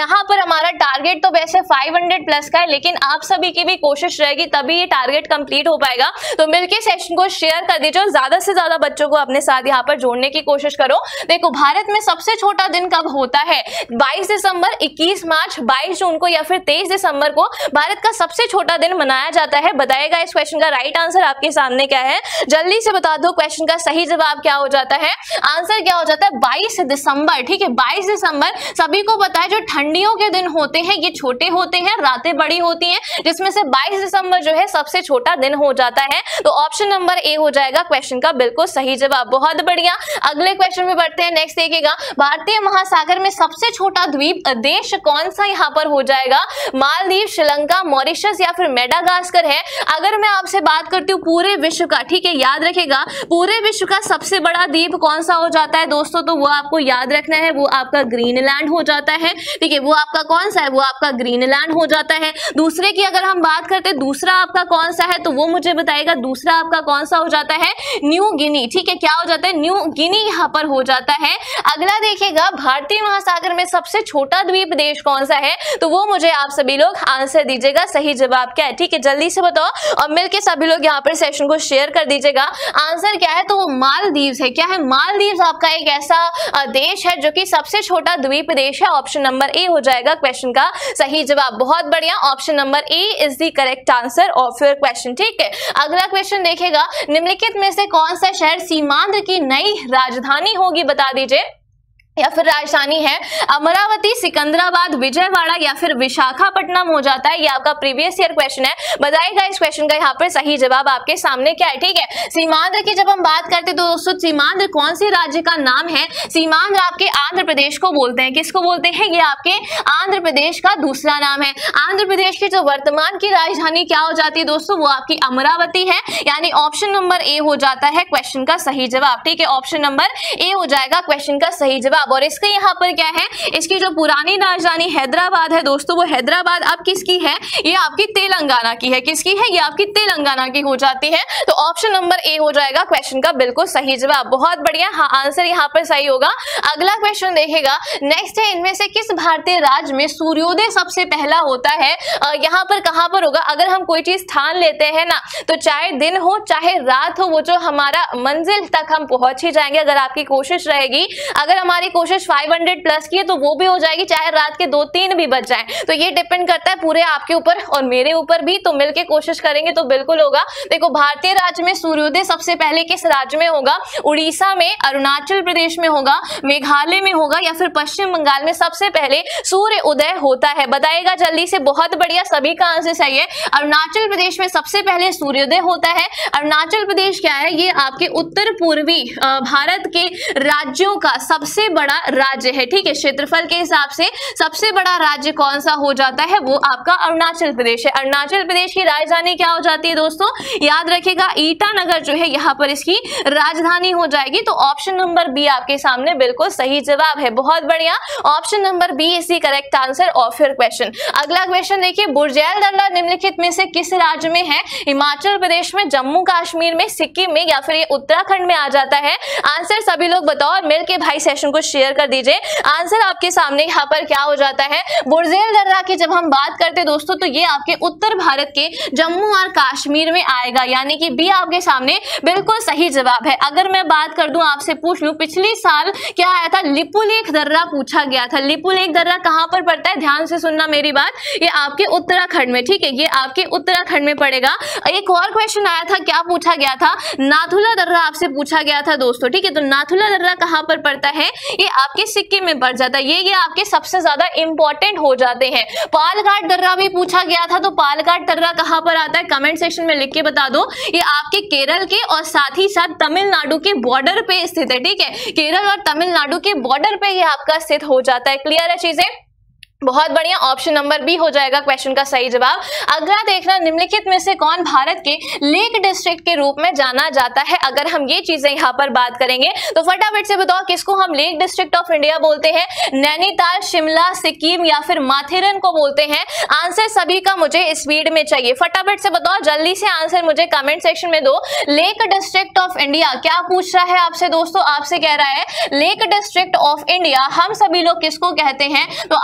हमारा टारगेट तो वैसे पाँच सौ प्लस का है, लेकिन आप सभी की भी कोशिश रहेगी तभी ये टारगेट कंप्लीट हो पाएगा। तो मिलके सेशन को शेयर कर दीजिए और ज्यादा से ज्यादा बच्चों को अपने साथ यहाँ पर जोड़ने की कोशिश करो। देखो, भारत में सबसे छोटा दिन कब होता है? बाईस दिसंबर, इक्कीस मार्च, बाईस जून को या फिर तेईस दिसंबर को भारत का सबसे छोटा दिन मनाया जाता है। बताइएगा इस क्वेश्चन का राइट आंसर आपके सामने क्या है, जल्दी से बता दो। क्वेश्चन का सही जवाब क्या हो जाता है? आंसर क्या हो जाता है? बाईस दिसंबर। ठीक है, बाईस दिसंबर सभी को पता है जो ठंडियों के दिन होते हैं ये छोटे होते हैं, रातें बड़ी होती हैं, जिसमें से बाईस दिसंबर जो है सबसे छोटा दिन हो जाता है। तो ऑप्शन नंबर ए हो जाएगा क्वेश्चन का बिल्कुल सही जवाब। बहुत बढ़िया, अगले क्वेश्चन में बढ़ते हैं। नेक्स्ट देखिएगा, भारतीय महासागर में सबसे छोटा द्वीप देश कौन सा यहाँ पर हो जाएगा? मालदीव, श्रीलंका, मॉरिशस या फिर मेडागास्कर है। अगर मैं आपसे बात करती हूँ पूरे विश्व का, ठीक है, याद रखेगा पूरे विश्व का सबसे बड़ा द्वीप कौन सा हो जाता है दोस्तों? तो वो आपको याद रखना है, वो आपका ग्रीनलैंड हो जाता है। ठीक है, वो आपका कौन सा है? वो आपका ग्रीनलैंड हो जाता है। दूसरे की अगर हम बात करते हैं दूसरा आपका कौन सा है, तो वो मुझे बताएगा दूसरा आपका कौन सा हो जाता है? New Guinea. ठीक है, क्या हो जाता है? न्यू गिनी यहाँ पर हो जाता है। अगला देखिएगा, भारतीय महासागर में सबसे छोटा द्वीप देश कौन सा है? तो वो मुझे आप सभी लोग आंसर दीजिएगा, सही जवाब क्या है? ठीक है, जल्दी से बताओ और मिलके सभी लोग यहाँ पर सेशन को शेयर कर दीजिएगा। आंसर क्या है? तो वो मालदीव्स है। क्या है? मालदीव्स आपका एक ऐसा देश है जो कि सबसे छोटा द्वीप देश है। ऑप्शन नंबर ए हो जाएगा क्वेश्चन का सही जवाब। बहुत बढ़िया, option number A is the correct answer of your question. ठीक है, अगला क्वेश्चन देखिएगा, निम्नलिखित में से कौन सा शहर सीमांध्र की नई राजधानी होगी? बता दीजिए, या फिर राजधानी है। अमरावती, सिकंदराबाद, विजयवाड़ा या फिर विशाखापट्टनम हो जाता है। ये आपका प्रीवियस ईयर क्वेश्चन है। बताइएगा इस क्वेश्चन का यहाँ पर सही जवाब आपके सामने क्या है। ठीक है, सीमांध्र की जब हम बात करते हैं तो दोस्तों सीमांध्र कौन सी राज्य का नाम है? सीमांध्र आपके आंध्र प्रदेश को बोलते हैं। किसको बोलते हैं? ये आपके आंध्र प्रदेश का दूसरा नाम है। आंध्र प्रदेश की जो वर्तमान की राजधानी क्या हो जाती है दोस्तों? वो आपकी अमरावती है, यानी ऑप्शन नंबर ए हो जाता है क्वेश्चन का सही जवाब। ठीक है, ऑप्शन नंबर ए हो जाएगा क्वेश्चन का सही जवाब। और इसके यहाँ पर क्या है, इसकी जो पुरानी राजधानी हैदराबाद है दोस्तों, वो हैदराबाद अब किसकी है? ये आपकी तेलंगाना की है। किसकी है? ये आपकी तेलंगाना की हो जाती है। तो ऑप्शन नंबर ए हो जाएगा क्वेश्चन का बिल्कुल सही जवाब। बहुत बढ़िया, हाँ आंसर यहाँ पर सही होगा। अगला क्वेश्चन देखेगा, नेक्स्ट है, इनमें से किस भारतीय राज्य में सूर्योदय सबसे पहला होता है? यहाँ पर कहाँ पर होगा? अगर हम कोई चीज स्थान लेते हैं ना, तो चाहे दिन हो चाहे रात हो, वो जो हमारा मंजिल तक हम पहुंच ही जाएंगे अगर आपकी कोशिश रहेगी। अगर हमारी कोशिश पाँच सौ प्लस की है तो वो भी हो जाएगी, चाहे रात के दो तीन भी बज जाए। तो ये डिपेंड करता है पूरे आपके ऊपर और मेरे ऊपर भी। तो मिलके कोशिश करेंगे तो बिल्कुल होगा। देखो, भारतीय राज्य में सूर्योदय सबसे पहले किस राज्य में होगा? उड़ीसा में, अरुणाचल प्रदेश में होगा, मेघालय में होगा या फिर पश्चिम बंगाल में सबसे पहले सूर्य उदय होता है? बताइएगा जल्दी से। बहुत बढ़िया, सभी का आंसर सही है। अरुणाचल प्रदेश में सबसे पहले सूर्योदय होता है। अरुणाचल प्रदेश क्या है? ये आपके उत्तर पूर्वी भारत के राज्यों का सबसे बड़ा राज्य है। ठीक है, क्षेत्रफल के हिसाब से सबसे बड़ा राज्य कौन सा हो जाता है? वो आपका अरुणाचल प्रदेश है। अरुणाचल प्रदेश की राजधानी क्या हो जाती है दोस्तों? याद रखिएगा, ईटानगर जो है यहाँ पर इसकी राजधानी हो जाएगी। तो ऑप्शन नंबर बी आपके सामने बिल्कुल सही जवाब है। बहुत बढ़िया, option number B is the correct answer of your question. अगला क्वेश्चन देखिए, बुर्जेल दर्रा निम्नलिखित में से किस राज्य में है? हिमाचल प्रदेश में, जम्मू कश्मीर में, सिक्किम में या फिर ये उत्तराखंड में आ जाता है? आंसर सभी लोग बताओ और मिलके भाई सेशन को शेयर कर दीजिए। आंसर आपके सामने यहाँ पर क्या हो जाता है? बुर्जेल दर्रा की जब हम बात करते हैं दोस्तों, तो ये आपके उत्तर भारत के जम्मू और कश्मीर में आएगा, यानी कि बी आपके सामने बिल्कुल सही जवाब है। अगर मैं बात कर दूं, आपसे पूछ लूं, पिछले साल क्या आया था? लिपुलेख दर्रा पूछा गया था। लिपुलेख दर्रा कहां पर पड़ता है? ध्यान से सुनना मेरी बात, ये आपके उत्तराखंड में। ठीक है, ये आपके उत्तराखंड में पड़ेगा। एक और क्वेश्चन आया था, क्या पूछा गया था? नाथुला दर्रा आपसे पूछा गया था दोस्तों। ठीक है, तो नाथुला दर्रा कहां पर पड़ता है? ये आपके सिक्किम में पड़ जाता है। ये ये आपके सबसे ज्यादा इंपॉर्टेंट हो जाते हैं। पालघाट दर्रा भी पूछा गया था, तो पालघाट दर्रा कहां पर आता है? कमेंट सेक्शन में लिख के बता दो। ये आपके केरल के और साथ ही साथ तमिलनाडु के बॉर्डर पे स्थित है। ठीक है, केरल और तमिलनाडु के बॉर्डर पे ये आपका स्थित हो जाता है। क्लियर है चीजें? बहुत बढ़िया, ऑप्शन नंबर बी हो जाएगा क्वेश्चन का सही जवाब। अगला देखना, निम्नलिखित में से कौन भारत के लेक डिस्ट्रिक्ट के रूप में जाना जाता है? अगर हम ये चीजें यहाँ पर बात करेंगे तो फटाफट से बताओ, किसको हम लेक डिस्ट्रिक्ट ऑफ इंडिया बोलते हैं? नैनीताल, शिमला, सिक्किम या फिर माथेरन को बोलते हैं? आंसर सभी का मुझे स्पीड में चाहिए, फटाफट से बताओ, जल्दी से आंसर मुझे कमेंट सेक्शन में दो। लेक डिस्ट्रिक्ट ऑफ इंडिया क्या पूछ रहा है आपसे दोस्तों? आपसे कह रहा है लेक डिस्ट्रिक्ट ऑफ इंडिया हम सभी लोग किसको कहते हैं? तो आपको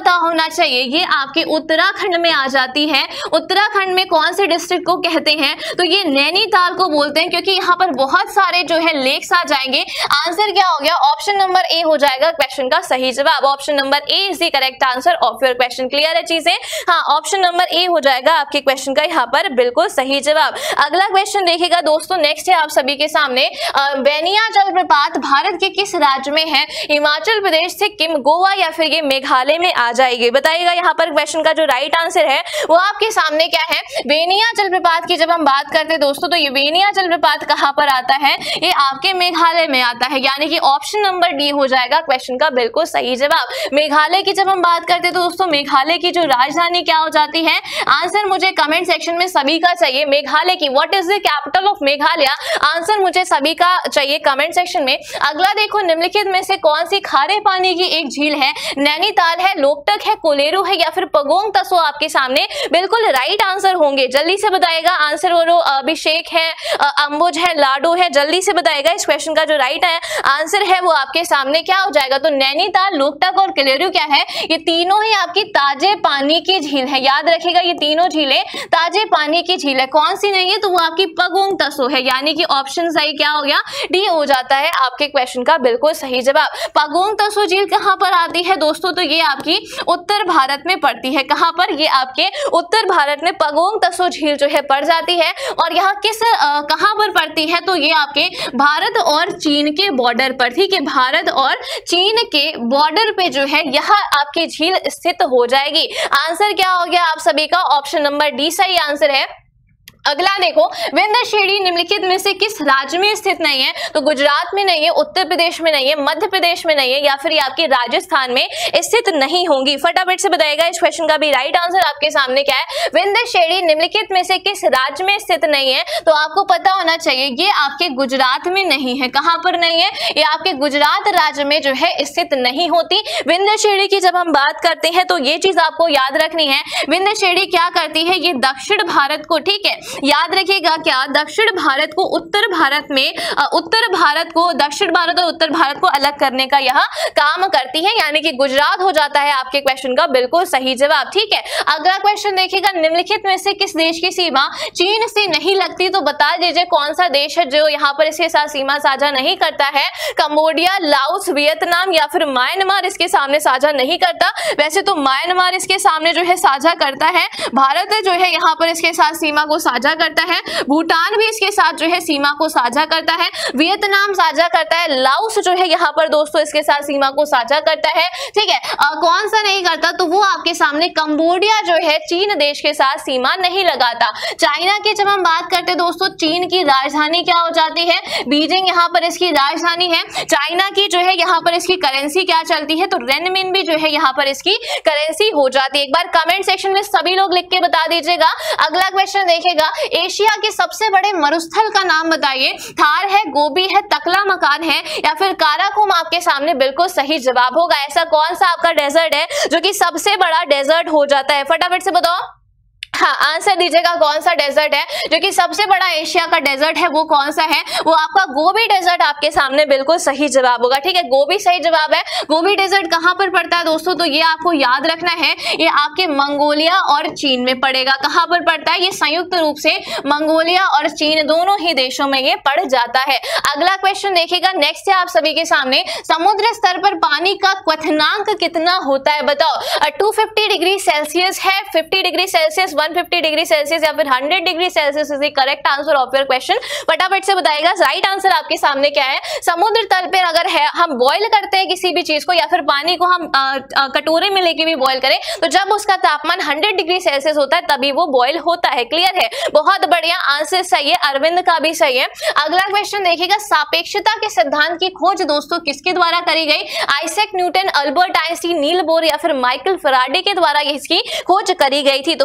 पता होना चाहिए, ये आपके उत्तराखंड में आ जाती है। उत्तराखंड में कौन से डिस्ट्रिक्ट को कहते हैं, तो ये नैनीताल को बोलते हैं, क्योंकि यहाँ पर बहुत सारे जो है लेक्स आ जाएंगे। आंसर क्या हो गया, ऑप्शन नंबर ए हो जाएगा क्वेश्चन का सही जवाब। Option number A is the correct answer of your question. Clear है चीजें? हाँ, ऑप्शन नंबर ए हो जाएगा आपके क्वेश्चन का यहाँ पर बिल्कुल सही जवाब। अगला क्वेश्चन देखिएगा दोस्तों, नेक्स्ट है आप सभी के सामने, वेनिया जलप्रपात भारत के किस राज्य में है? हिमाचल प्रदेश, सिक्किम, गोवा या फिर ये मेघालय में आ जाएगी? बताइएगा यहाँ पर क्वेश्चन का जो राइट आंसर है वो आपके सामने क्या है। वेनिया जलप्रपात की जब हम बात करते हैं दोस्तों, तो ये वेनिया जलप्रपात कहां पर आता है? ये आपके मेघालय में आता है, यानी कि ऑप्शन नंबर डी हो जाएगा क्वेश्चन का बिल्कुल सही जवाब। मेघालय की जब हम बात करते हैं तो दोस्तों मेघालय की जो राजधानी क्या हो जाती है? आंसर मुझे कमेंट सेक्शन में सभी का चाहिए। मेघालय की what is the capital of Meghalaya? Answer मुझे सभी का चाहिए कमेंट सेक्शन में। अगला देखो, निम्नलिखित में से कौन सी खारे पानी की एक झील है? नैनीताल है, लोकटक है, कोलेरू है या फिर पगोंग तसो आपके सामने बिल्कुल राइट आंसर होंगे। जल्दी से बताएगा आंसर। वो अभिषेक है, अंबुज है, लाडो है, जल्दी से बताएगा। इस क्वेश्चन का जो राइट है आंसर है वो आपके सामने क्या हो जाएगा? तो नैनीताल, लोकटक और कोलेरू क्या है? ये तीनों ही आपकी ताजे पानी की झील है। याद रखिएगा ये तीनों झीलें ताजे पानी की झील है। कौन सी नहीं है? तो वो आपकी पगोंग तसो है, यानी कि ऑप्शन सही क्या हो गया? डी हो जाता है आपके क्वेश्चन का बिल्कुल सही जवाब। पगोंग तसो झील कहां पर आती है दोस्तों? तो ये आपकी उत्तर भारत में पड़ती है। कहां पर? ये आपके उत्तर भारत में पगोंग तसो झील जो है पड़ जाती है। और यहाँ किस कहां पर पड़ती है? तो ये आपके भारत और चीन के बॉर्डर पर, ठीक है, भारत और चीन के बॉर्डर पे जो है यहाँ आपकी झील स्थित हो जाएगी। आंसर क्या हो गया आप सभी का? ऑप्शन नंबर डी सही आंसर है। अगला देखो, विंध्य श्रेणी निम्नलिखित में से किस राज्य में स्थित नहीं है? तो गुजरात में नहीं है, उत्तर प्रदेश में नहीं है, मध्य प्रदेश में नहीं है या फिर ये आपके राजस्थान में स्थित नहीं होंगी। फटाफट से बताइएगा। इस क्वेश्चन का भी राइट आंसर आपके सामने क्या है? विंध्य श्रेणी निम्नलिखित में से किस राज्य में स्थित नहीं है? तो आपको पता होना चाहिए ये आपके गुजरात में नहीं है। कहां पर नहीं है? ये आपके गुजरात राज्य में जो है स्थित नहीं होती। विंध्य श्रेणी की जब हम बात करते हैं तो ये चीज आपको याद रखनी है। विंध्य श्रेणी क्या करती है? ये दक्षिण भारत को, ठीक है, याद रखिएगा क्या, दक्षिण भारत को उत्तर भारत में उत्तर भारत को दक्षिण भारत और उत्तर भारत को अलग करने का यह काम करती है, यानी कि गुजरात हो जाता है आपके क्वेश्चन का बिल्कुल सही जवाब। ठीक है, अगला क्वेश्चन देखिएगा, निम्नलिखित में से किस देश की सीमा चीन से नहीं लगती? तो बता दीजिए कौन सा देश है जो यहाँ पर इसके साथ सीमा साझा नहीं करता है? कंबोडिया, लाओस, वियतनाम या फिर म्यांमार इसके सामने साझा नहीं करता। वैसे तो म्यांमार इसके सामने जो है साझा करता है, भारत जो है यहाँ पर इसके साथ सीमा को साझा करता है, भूटान भी इसके साथ जो है सीमा को साझा करता है, वियतनाम साझा करता है, लाओस जो है यहाँ पर दोस्तों इसके साथ सीमा को साझा करता है। ठीक है, आ, कौन सा नहीं करता? तो वो आपके सामने कंबोडिया जो है चीन देश के साथ सीमा नहीं लगाता। चाइना की जब हम बात करते हैं दोस्तों, चीन की राजधानी क्या हो जाती है? बीजिंग यहाँ पर इसकी राजधानी है। चाइना की जो है यहाँ पर इसकी करेंसी क्या चलती है? तो रेनमिन भी जो है यहाँ पर इसकी करेंसी हो जाती है। एक बार कमेंट सेक्शन में सभी लोग लिख के बता दीजिएगा। अगला क्वेश्चन देखेगा, एशिया के सबसे बड़े मरुस्थल का नाम बताइए। थार है, गोबी है, तकला मकान है या फिर काराकोरम आपके सामने बिल्कुल सही जवाब होगा। ऐसा कौन सा आपका डेजर्ट है जो कि सबसे बड़ा डेजर्ट हो जाता है? फटाफट से बताओ। हाँ, आंसर दीजिएगा कौन सा डेजर्ट है जो कि सबसे बड़ा एशिया का डेजर्ट है, वो कौन सा है? वो आपका गोबी डेजर्ट आपके सामने बिल्कुल सही जवाब होगा। ठीक है, गोबी सही जवाब है। गोबी डेजर्ट कहां पर पड़ता है दोस्तों? तो ये आपको याद रखना है, ये आपके मंगोलिया और चीन में पड़ेगा। कहां पर पड़ता है? ये संयुक्त रूप से मंगोलिया और चीन दोनों ही देशों में ये पड़ जाता है। अगला क्वेश्चन देखिएगा, नेक्स्ट है आप सभी के सामने, समुद्र स्तर पर पानी का क्वथनांक कितना होता है? बताओ। टू फिफ्टी डिग्री सेल्सियस है, fifty degree Celsius, one fifty degree Celsius या फिर hundred degree Celsius is the correct answer of your question. फटाफट से बताइएगा। राइट आंसर आपके सामने क्या है? समुद्र तल पर अगर है, हम बॉईल करते हैं किसी भी चीज को या फिर पानी को हम आ, आ, कटोरे में लेके भी बॉईल करें, तो जब उसका तापमान हंड्रेड डिग्री सेल्सियस होता है तभी वो बॉईल होता है। क्लियर है? बहुत बढ़िया, आंसर सही है, अरविंद का भी सही है। अगला क्वेश्चन देखिएगा, सापेक्षता के सिद्धांत की खोज दोस्तों किसके द्वारा करी गई? Isaac Newton, Albert Einstein, Niels Bohr या फिर माइकल फैराडे के द्वारा इसकी खोज करी गई थी। तो फटाफट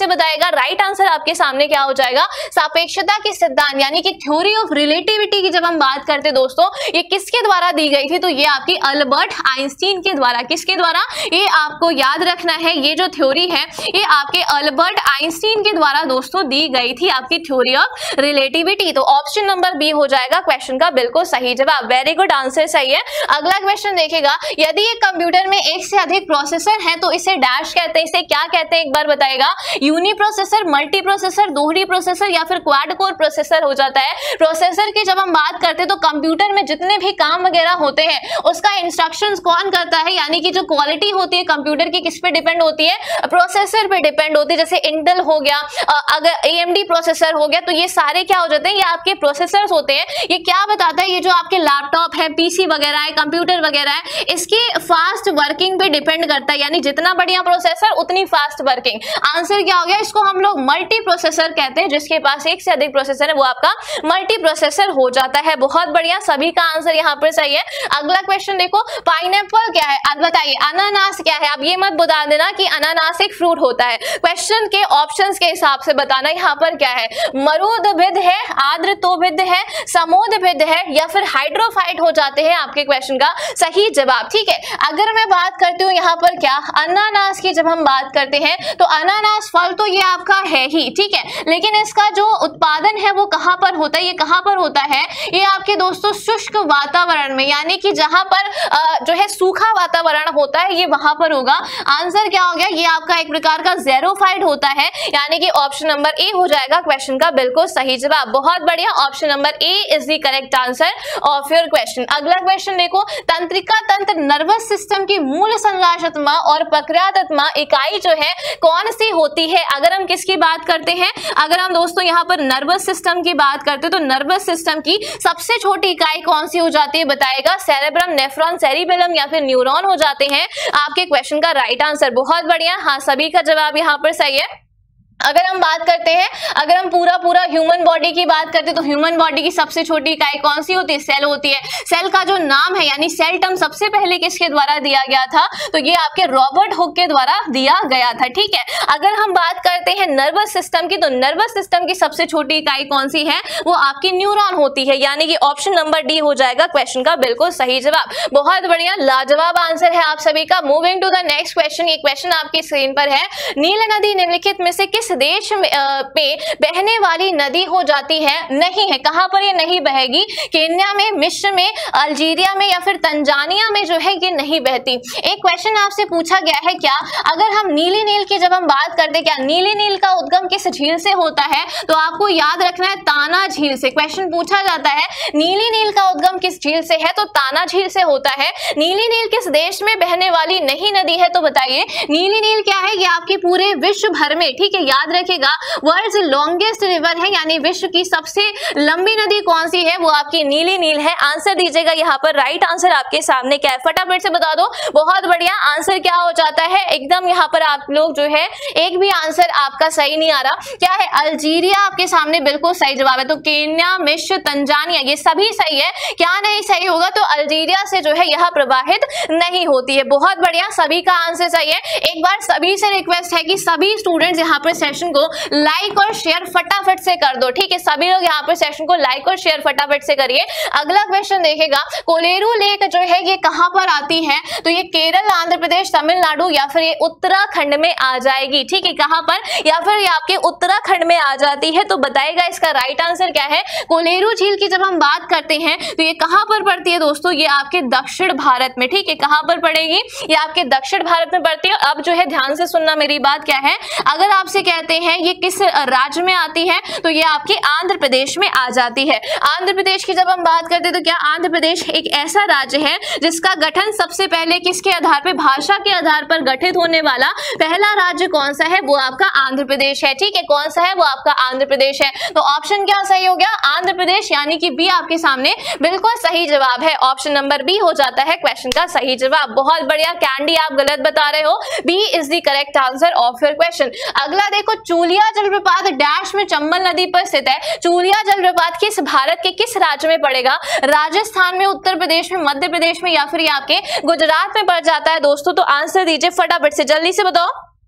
से बताएगा। राइट आंसर आपके सामने क्या हो जाएगा, सापेक्षता के सिद्धांत यानी कि थ्योरी ऑफ रिलेटिविटी की जब हम बात करते दोस्तों, ये किसके द्वारा दी गई थी, तो ये आपकी अल्बर्ट आइंस्टीन के द्वारा। किसके द्वारा, ये आपको याद रखना है, ये जो थ्योरी है ये आपके अल्बर्ट आइंस्टीन के द्वारा दोस्तों दी गई थी, आपकी थ्योरी ऑफ रिलेटिविटी। तो ऑप्शन नंबर बी हो जाएगा क्वेश्चन का बिल्कुल सही जवाब। वेरी गुड, आंसर सही है। अगला क्वेश्चन देखिएगा, यदि एक कंप्यूटर में एक से अधिक प्रोसेसर है तो इसे डैश कहते हैं, इसे क्या कहते हैं एक बार बताएगा, यूनी प्रोसेसर, मल्टी प्रोसेसर, दोहरी प्रोसेसर या फिर क्वाड कोर प्रोसेसर हो जाता है। प्रोसेसर की जब हम बात करते हैं तो कंप्यूटर में जितने भी काम वगैरह होते हैं उसका इंस्ट्रक्शंस कौन करता है, यानी कि जो क्वालिटी होती है कंप्यूटर की किस पे डिपेंड होती है, प्रोसेसर पे डिपेंड होती है। जैसे इंटेल हो गया, अगर एएमडी प्रोसेसर हो गया, तो ये सारे क्या हो जाते हैं, ये आपके प्रोसेसर्स होते हैं। ये क्या बताता है, ये जो आपके लैपटॉप है, पीसी वगैरह है, कंप्यूटर वगैरह है, इसकी फास्ट वर्किंग पे डिपेंड करता है, यानी जितना बढ़िया प्रोसेसर उतनी फास्ट वर्किंग। आंसर क्या हो गया, इसको हम लोग मल्टी प्रोसेसर कहते हैं, जिसके पास एक से अधिक प्रोसेसर है वो आपका मल्टी प्रोसेसर हो जाता है। बहुत बढ़िया, सभी का आंसर यहाँ पर सही है। अगला क्वेश्चन देखो, पाइनएप्पल क्या है, अब बताइए। अनानास क्या है, अब ये मत बता देना कि अनानास एक फ्रूट होता है, क्वेश्चन के ऑप्शंस के हिसाब से बताना यहाँ पर क्या है, मरुदभिद है, आर्द्रतोभिद है, समोदभिद है या फिर हाइड्रोफाइट हो जाते हैं आपके क्वेश्चन का सही जवाब। ठीक है, अगर मैं बात करती हूँ यहाँ पर क्या, अनानास की जब हम बात करते हैं तो अनानास फल तो ये आपका है ही, ठीक है, लेकिन इसका जो उत्पादन है वो कहाँ पर होता है, ये कहाँ पर होता है, ये आपके दोस्तों शुष्क वातावरण में, यानी कि जहां पर जो है सूखा वातावरण होता है ये वहां पर होगा। आंसर क्या हो गया, ये आपका एक प्रकार का ज़ेरोफाइट होता है, यानी कि ऑप्शन नंबर ए हो जाएगा क्वेश्चन का बिल्कुल सही जवाब। बहुत बढ़िया, option number A is the correct answer of your question. अगला क्वेश्चन देखो, तंत्रिका तंत्र नर्वस सिस्टम की मूल संरचनात्मक और प्रक्रियात्मक इकाई जो है कौन सी होती है। अगर हम किसकी बात करते हैं, अगर हम दोस्तों यहाँ पर नर्वस सिस्टम की बात करते हैं तो नर्वस सिस्टम की सबसे छोटी इकाई कौन सी हो जाती है बताएगा, सेरेब्रम, नेफ्रॉन, सेरिबेलम या फिर न्यूरॉन हो जाते हैं आपके क्वेश्चन का राइट आंसर। बहुत बढ़िया, हाँ सभी का जवाब यहाँ पर सही है। अगर हम बात करते हैं, अगर हम पूरा पूरा ह्यूमन बॉडी की बात करते हैं तो ह्यूमन बॉडी की सबसे छोटी इकाई कौन सी होती है, सेल होती है। सेल का जो नाम है यानी सेल टर्म सबसे पहले किसके द्वारा दिया गया था, तो ये आपके रॉबर्ट हुक के द्वारा दिया गया था। ठीक है, अगर हम बात करते हैं नर्वस सिस्टम की, तो नर्वस सिस्टम की सबसे छोटी इकाई कौन सी है, वो आपकी न्यूरॉन होती है, यानी कि ऑप्शन नंबर डी हो जाएगा क्वेश्चन का बिल्कुल सही जवाब। बहुत बढ़िया, लाजवाब आंसर है आप सभी का। Moving to the next question, ये क्वेश्चन आपकी स्क्रीन पर है, नील नदी निम्नलिखित में से किस देश में पे बहने वाली नदी हो जाती है, नहीं है, कहां पर ये नहीं बहेगी, केन्या में, मिस्र में, अल्जीरिया में या फिर तंजानिया में जो है ये नहीं बहती। एक क्वेश्चन आपसे पूछा गया है क्या, अगर हम नीली नील की जब हम बात करते हैं, क्या नीली नील का उद्गम किस झील से होता है, तो आपको याद रखना है ताना झील से। क्वेश्चन पूछा जाता है नीली नील का उद्गम किस झील से है, तो ताना झील से होता है। नीली नील किस देश में बहने वाली नहीं नदी है, तो बताइए। नीली नील क्या है, ये आपके पूरे विश्व भर में, ठीक है, याद रखिएगा, वर्ल्ड्स लॉन्गेस्ट रिवर है, यानी विश्व की सबसे लंबी नदी कौन सी है, वो आपकी नीली नील है। आंसर दीजिएगा यहाँ पर, राइट आंसर आपके सामने क्या है, फटाफट से बता दो। बहुत बढ़िया, आंसर क्या हो जाता है, एकदम यहाँ पर आप लोग जो है एक भी आंसर आपका सही नहीं आ रहा, क्या है, अल्जीरिया आपके सामने बिल्कुल सही जवाब है। तो केन्या, मिस्र, तंजानिया ये सभी सही है, क्या नहीं सही होगा, तो अल्जीरिया से जो है यह प्रवाहित नहीं होती है। बहुत बढ़िया, सभी का आंसर सही है। एक बार सभी से रिक्वेस्ट है कि सभी स्टूडेंट्स यहाँ पर सेशन को लाइक और शेयर फटाफट से कर दो, ठीक है, सभी लोग यहाँ पर सेशन को लाइक और शेयर फटाफट से करिए। अगला क्वेश्चन देखेगा, कोलेरू लेक जो है ये कहां पर आती है, तो ये केरल, आंध्र प्रदेश, तमिलनाडु या फिर ये उत्तराखंड में आ जाएगी। ठीक है, कहां पर, या फिर ये आपके उत्तराखंड में आ जाती है, तो बताएगा इसका राइट आंसर क्या है। कोलेरू झील की जब हम बात करते हैं तो ये कहां पर पड़ती है दोस्तों, ये आपके दक्षिण भारत में, ठीक है, कहां पर पड़ेगी, ये आपके दक्षिण भारत में पड़ती है। अब जो है ध्यान से सुनना मेरी बात, क्या है, अगर आपसे कहते हैं ये किस राज्य में आती है, तो ये आपके आंध्र प्रदेश में आ जाती है। आंध्र प्रदेश की जब हम बात करते हैं तो क्या आंध्र प्रदेश एक ऐसा राज्य है जिसका गठन सबसे पहले किसके आधार पर, भाषा के आधार पर गठित होने वाला पहला राज्य कौन सा है, वो आपका आंध्र प्रदेश है। ठीक है, कौन सा है, वो आपका आंध्र प्रदेश है। तो ऑप्शन क्या सही हो गया, आंध्र प्रदेश, यानी कि बी आपके सामने बिल्कुल सही जवाब है। ऑप्शन नंबर बी हो जाता है क्वेश्चन का सही जवाब। बहुत बढ़िया, कैंडी आप गलत बता रहे हो, B is the correct answer of your question. अगला देखो, चूलिया जलप्रपात डैश में चंबल नदी पर स्थित है। चूलिया जलप्रपात किस भारत के किस राज्य में पड़ेगा, राजस्थान में, उत्तर प्रदेश में, मध्य प्रदेश में या फिर आपके गुजरात में पड़ जाता है दोस्तों। तो आंसर दीजिए फटाफट से, जल्दी से बताओ।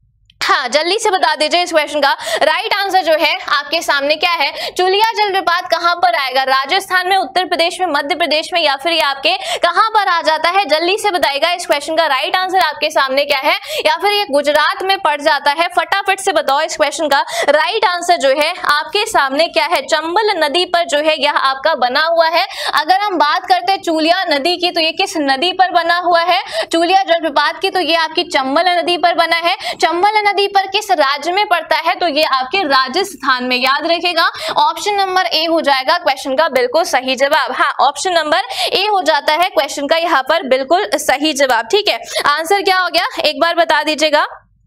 हाँ, जल्दी से बता दीजिए इस क्वेश्चन का राइट आंसर जो है आपके सामने क्या है। चुलिया जलप्रपात कहां पर आएगा, राजस्थान में, उत्तर प्रदेश में, मध्य प्रदेश में, या फिर ये आपके कहां पर आ जाता है, जल्दी से बताइएगा। इस क्वेश्चन का राइट आंसर आपके सामने क्या है, या फिर ये गुजरात में पड़ जाता है, फटाफट से बताओ। इस क्वेश्चन का राइट आंसर जो है आपके सामने क्या है, चंबल नदी पर जो है यह आपका बना हुआ है। अगर हम बात करते हैं चुलिया नदी की, तो ये किस नदी पर बना हुआ है, चुलिया जलप्रपात की, तो ये आपकी चंबल नदी पर बना है। चंबल नदी पर किस राज्य में पड़ता है, तो ये आपके राजस्थान में, याद रखिएगा। ऑप्शन नंबर ए हो जाएगा क्वेश्चन का बिल्कुल सही जवाब। हाँ, ऑप्शन नंबर ए हो जाता है क्वेश्चन का यहाँ पर बिल्कुल सही जवाब। ठीक है, आंसर क्या हो गया एक बार बता दीजिएगा।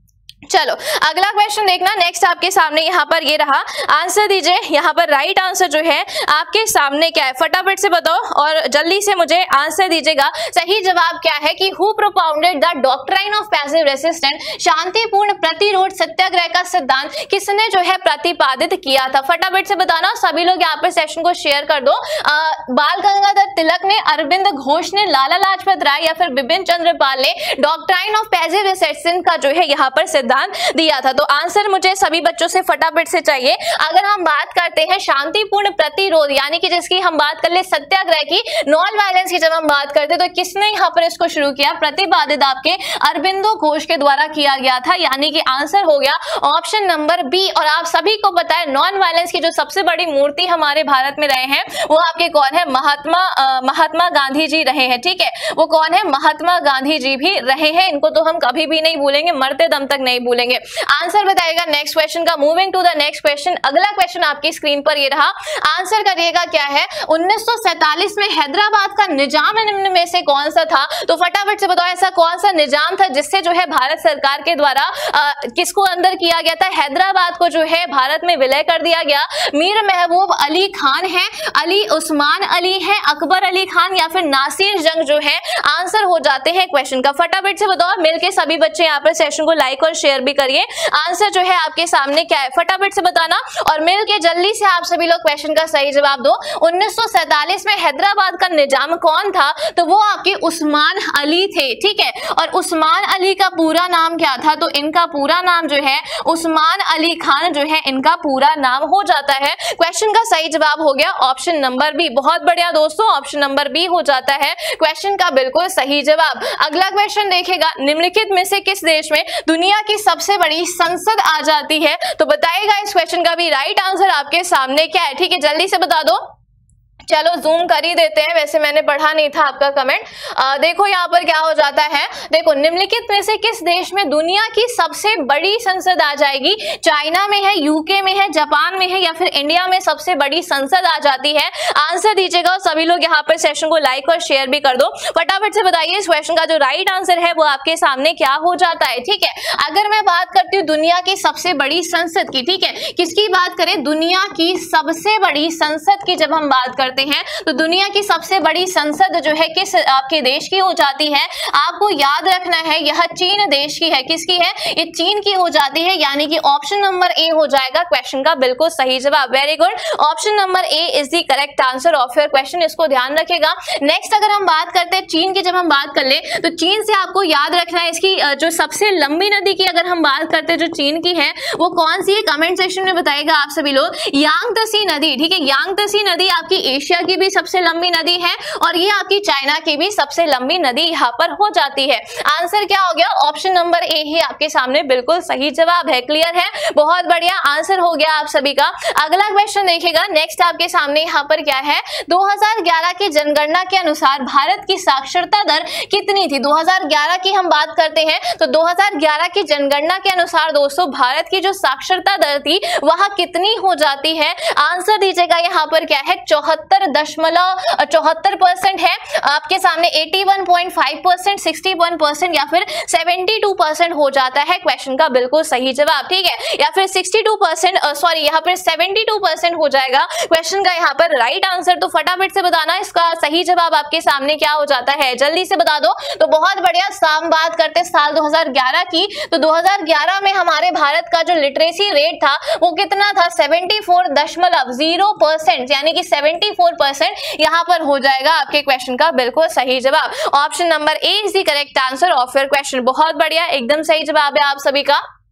चलो अगला क्वेश्चन देखना, नेक्स्ट आपके सामने यहाँ पर ये रहा, आंसर दीजिए। यहाँ पर राइट आंसर जो है आपके सामने क्या है, फटाफट से बताओ और जल्दी से मुझे आंसर दीजिएगा। सही जवाब क्या है कि who propounded the doctrine of passive resistant, शांतिपूर्ण प्रतिरोध सत्याग्रह का सिद्धांत किसने जो है प्रतिपादित किया था, फटाफट से बताना। सभी लोग यहाँ पर सेशन को शेयर कर दो। आ, बाल गंगाधर तिलक ने, अरविंद घोष ने, लाला लाजपत राय या फिर बिपिन चंद्र पाल ने डॉक्ट्राइन ऑफ पैसिव रेसिस्टेंस का जो है यहाँ पर सिद्धांत दिया था। तो आंसर मुझे सभी बच्चों से फटाफट से चाहिए। अगर हम बात करते हैं शांतिपूर्ण प्रतिरोध, यानी कि जिसकी हम बात कर ले सत्याग्रह की, नॉन वायलेंस की जब हम बात करते हैं, तो किसने यहाँ पर इसको शुरू किया, प्रतिपादित आपके अरविंदो घोष के द्वारा किया गया था, यानी कि आंसर हो गया ऑप्शन नंबर बी। और आप सभी को पता है नॉन वायलेंस की जो सबसे बड़ी मूर्ति हमारे भारत में रहे हैं वो आपके कौन है, महात्मा महात्मा गांधी जी रहे हैं। ठीक है, वो कौन है, महात्मा गांधी जी भी रहे हैं। इनको तो हम कभी भी नहीं भूलेंगे, मरते दम तक नहीं भूलेंगे। आंसर बताइएगा नेक्स्ट क्वेश्चन का। Moving to the next question, अगला क्वेश्चन आपकी स्क्रीन पर ये रहा, आंसर करिएगा क्या है। उन्नीस सौ सैंतालीस में हैदराबाद का निजाम निम्न में से कौन सा था, तो फटाफट से बताओ ऐसा कौन सा निजाम था जिससे जो है भारत सरकार के द्वारा आ, किसको अंदर किया गया था, हैदराबाद को जो है भारत में विलय कर दिया गया। मीर महबूब अली खान है, अली उस्मान अली है, अकबर अली खान या फिर नासिर जंग जो है आंसर हो जाते हैं क्वेश्चन का। फटाफट से बताओ, मिलके सभी बच्चे यहाँ पर सेशन को लाइक और शेयर भी करिए। आंसर जो है आपके सामने क्या है, फटाफट से बताना और मिलके जल्दी से आप सभी लोग क्वेश्चन का सही जवाब दो। उन्नीस सौ सैंतालीस में हैदराबाद का निजाम कौन था, तो वो आपके उस्मान अली थे। ठीक है, और उस्मान अली का पूरा नाम क्या था, तो इनका पूरा नाम जो है उस्मान अली खान जो है इनका पूरा नाम हो जाता है। क्वेश्चन का सही जवाब हो गया ऑप्शन नंबर बी। बहुत बढ़िया दोस्तों, ऑप्शन नंबर बी हो जाता है क्वेश्चन का बिल्कुल सही जवाब। अगला क्वेश्चन देखिएगा, निम्नलिखित में से किस देश में दुनिया की सबसे बड़ी संसद आ जाती है, तो बताइएगा इस क्वेश्चन का भी राइट आंसर आपके सामने क्या है। ठीक है, जल्दी से बता दो। चलो जूम कर ही देते हैं, वैसे मैंने पढ़ा नहीं था आपका कमेंट। आ, देखो यहाँ पर क्या हो जाता है, देखो निम्नलिखित में से किस देश में दुनिया की सबसे बड़ी संसद आ जाएगी, चाइना में है, यूके में है, जापान में है या फिर इंडिया में सबसे बड़ी संसद आ जाती है। आंसर दीजिएगा और सभी लोग यहाँ पर सेशन को लाइक और शेयर भी कर दो। फटाफट से बताइए इस क्वेश्चन का जो राइट आंसर है वो आपके सामने क्या हो जाता है। ठीक है, अगर मैं बात करती हूँ दुनिया की सबसे बड़ी संसद की, ठीक है, किसकी बात करें, दुनिया की सबसे बड़ी संसद की जब हम बात करते हैं तो दुनिया की सबसे बड़ी संसद जो है किस आपके देश की हो जाती है, आपको याद रखना है यह चीन देश की है। किसकी है, ये चीन की हो जाती है, यानी कि ऑप्शन नंबर ए हो जाएगा क्वेश्चन का बिल्कुल सही जवाब। Very good, option number A is the correct answer of your question, इसको ध्यान रखेगा। नेक्स्ट अगर हम बात करते हैं चीन की, जब हम बात कर ले तो चीन से आपको याद रखना है इसकी जो सबसे लंबी नदी की अगर हम बात करते हैं जो चीन की है वो कौन सी है, कमेंट सेक्शन में बताइएगा आप सभी लोग। यांगत्से नदी, ठीक है, यांगत्से नदी आपकी एशिया की भी सबसे लंबी नदी है और ये आपकी चाइना की भी सबसे लंबी नदी यहाँ पर हो जाती है। आंसर क्या हो गया, ऑप्शन नंबर ए ही आपके सामने बिल्कुल सही जवाब है। क्लियर है, बहुत बढ़िया आंसर हो गया आप सभी का। अगला क्वेश्चन देखिएगा, नेक्स्ट आपके सामने यहाँ पर क्या है, दो हज़ार ग्यारह की जनगणना के अनुसार भारत की साक्षरता दर कितनी थी। दो हज़ार ग्यारह की हम बात करते हैं तो दो हज़ार ग्यारह की जनगणना के अनुसार दोस्तों भारत की जो साक्षरता दर थी वह कितनी हो जाती है। आंसर दीजिएगा यहाँ पर क्या है, चौहत्तर दशमलव चौहत्तर परसेंट है आपके सामने, इक्यासी पॉइंट पाँच परसेंट, इकसठ परसेंट या फिर बहत्तर परसेंट हो जाता है क्वेश्चन का बिल्कुल सही जवाब। ठीक है, या फिर बासठ परसेंट सॉरी यहाँ पर बहत्तर परसेंट हो जाएगा क्वेश्चन का यहाँ पर राइट आंसर। तो फटाफट से बताना इसका सही जवाब आपके सामने क्या हो जाता है, जल्दी से बता दो। तो बहुत बढ़िया, हम बात करते साल दो हज़ार ग्यारह की, तो दो हज़ार ग्यारह में हमारे भारत का जो लिटरेसी रेट था वो कितना था, चौहत्तर दशमलव शून्य परसेंट, यानी कि चौहत्तर परसेंट यहाँ पर हो जाएगा आपके क्वेश्चन का बिल्कुल सही जवाब। Option number A is the correct answer of your question. बहुत बढ़िया, एकदम सही जवाब है आप सभी का।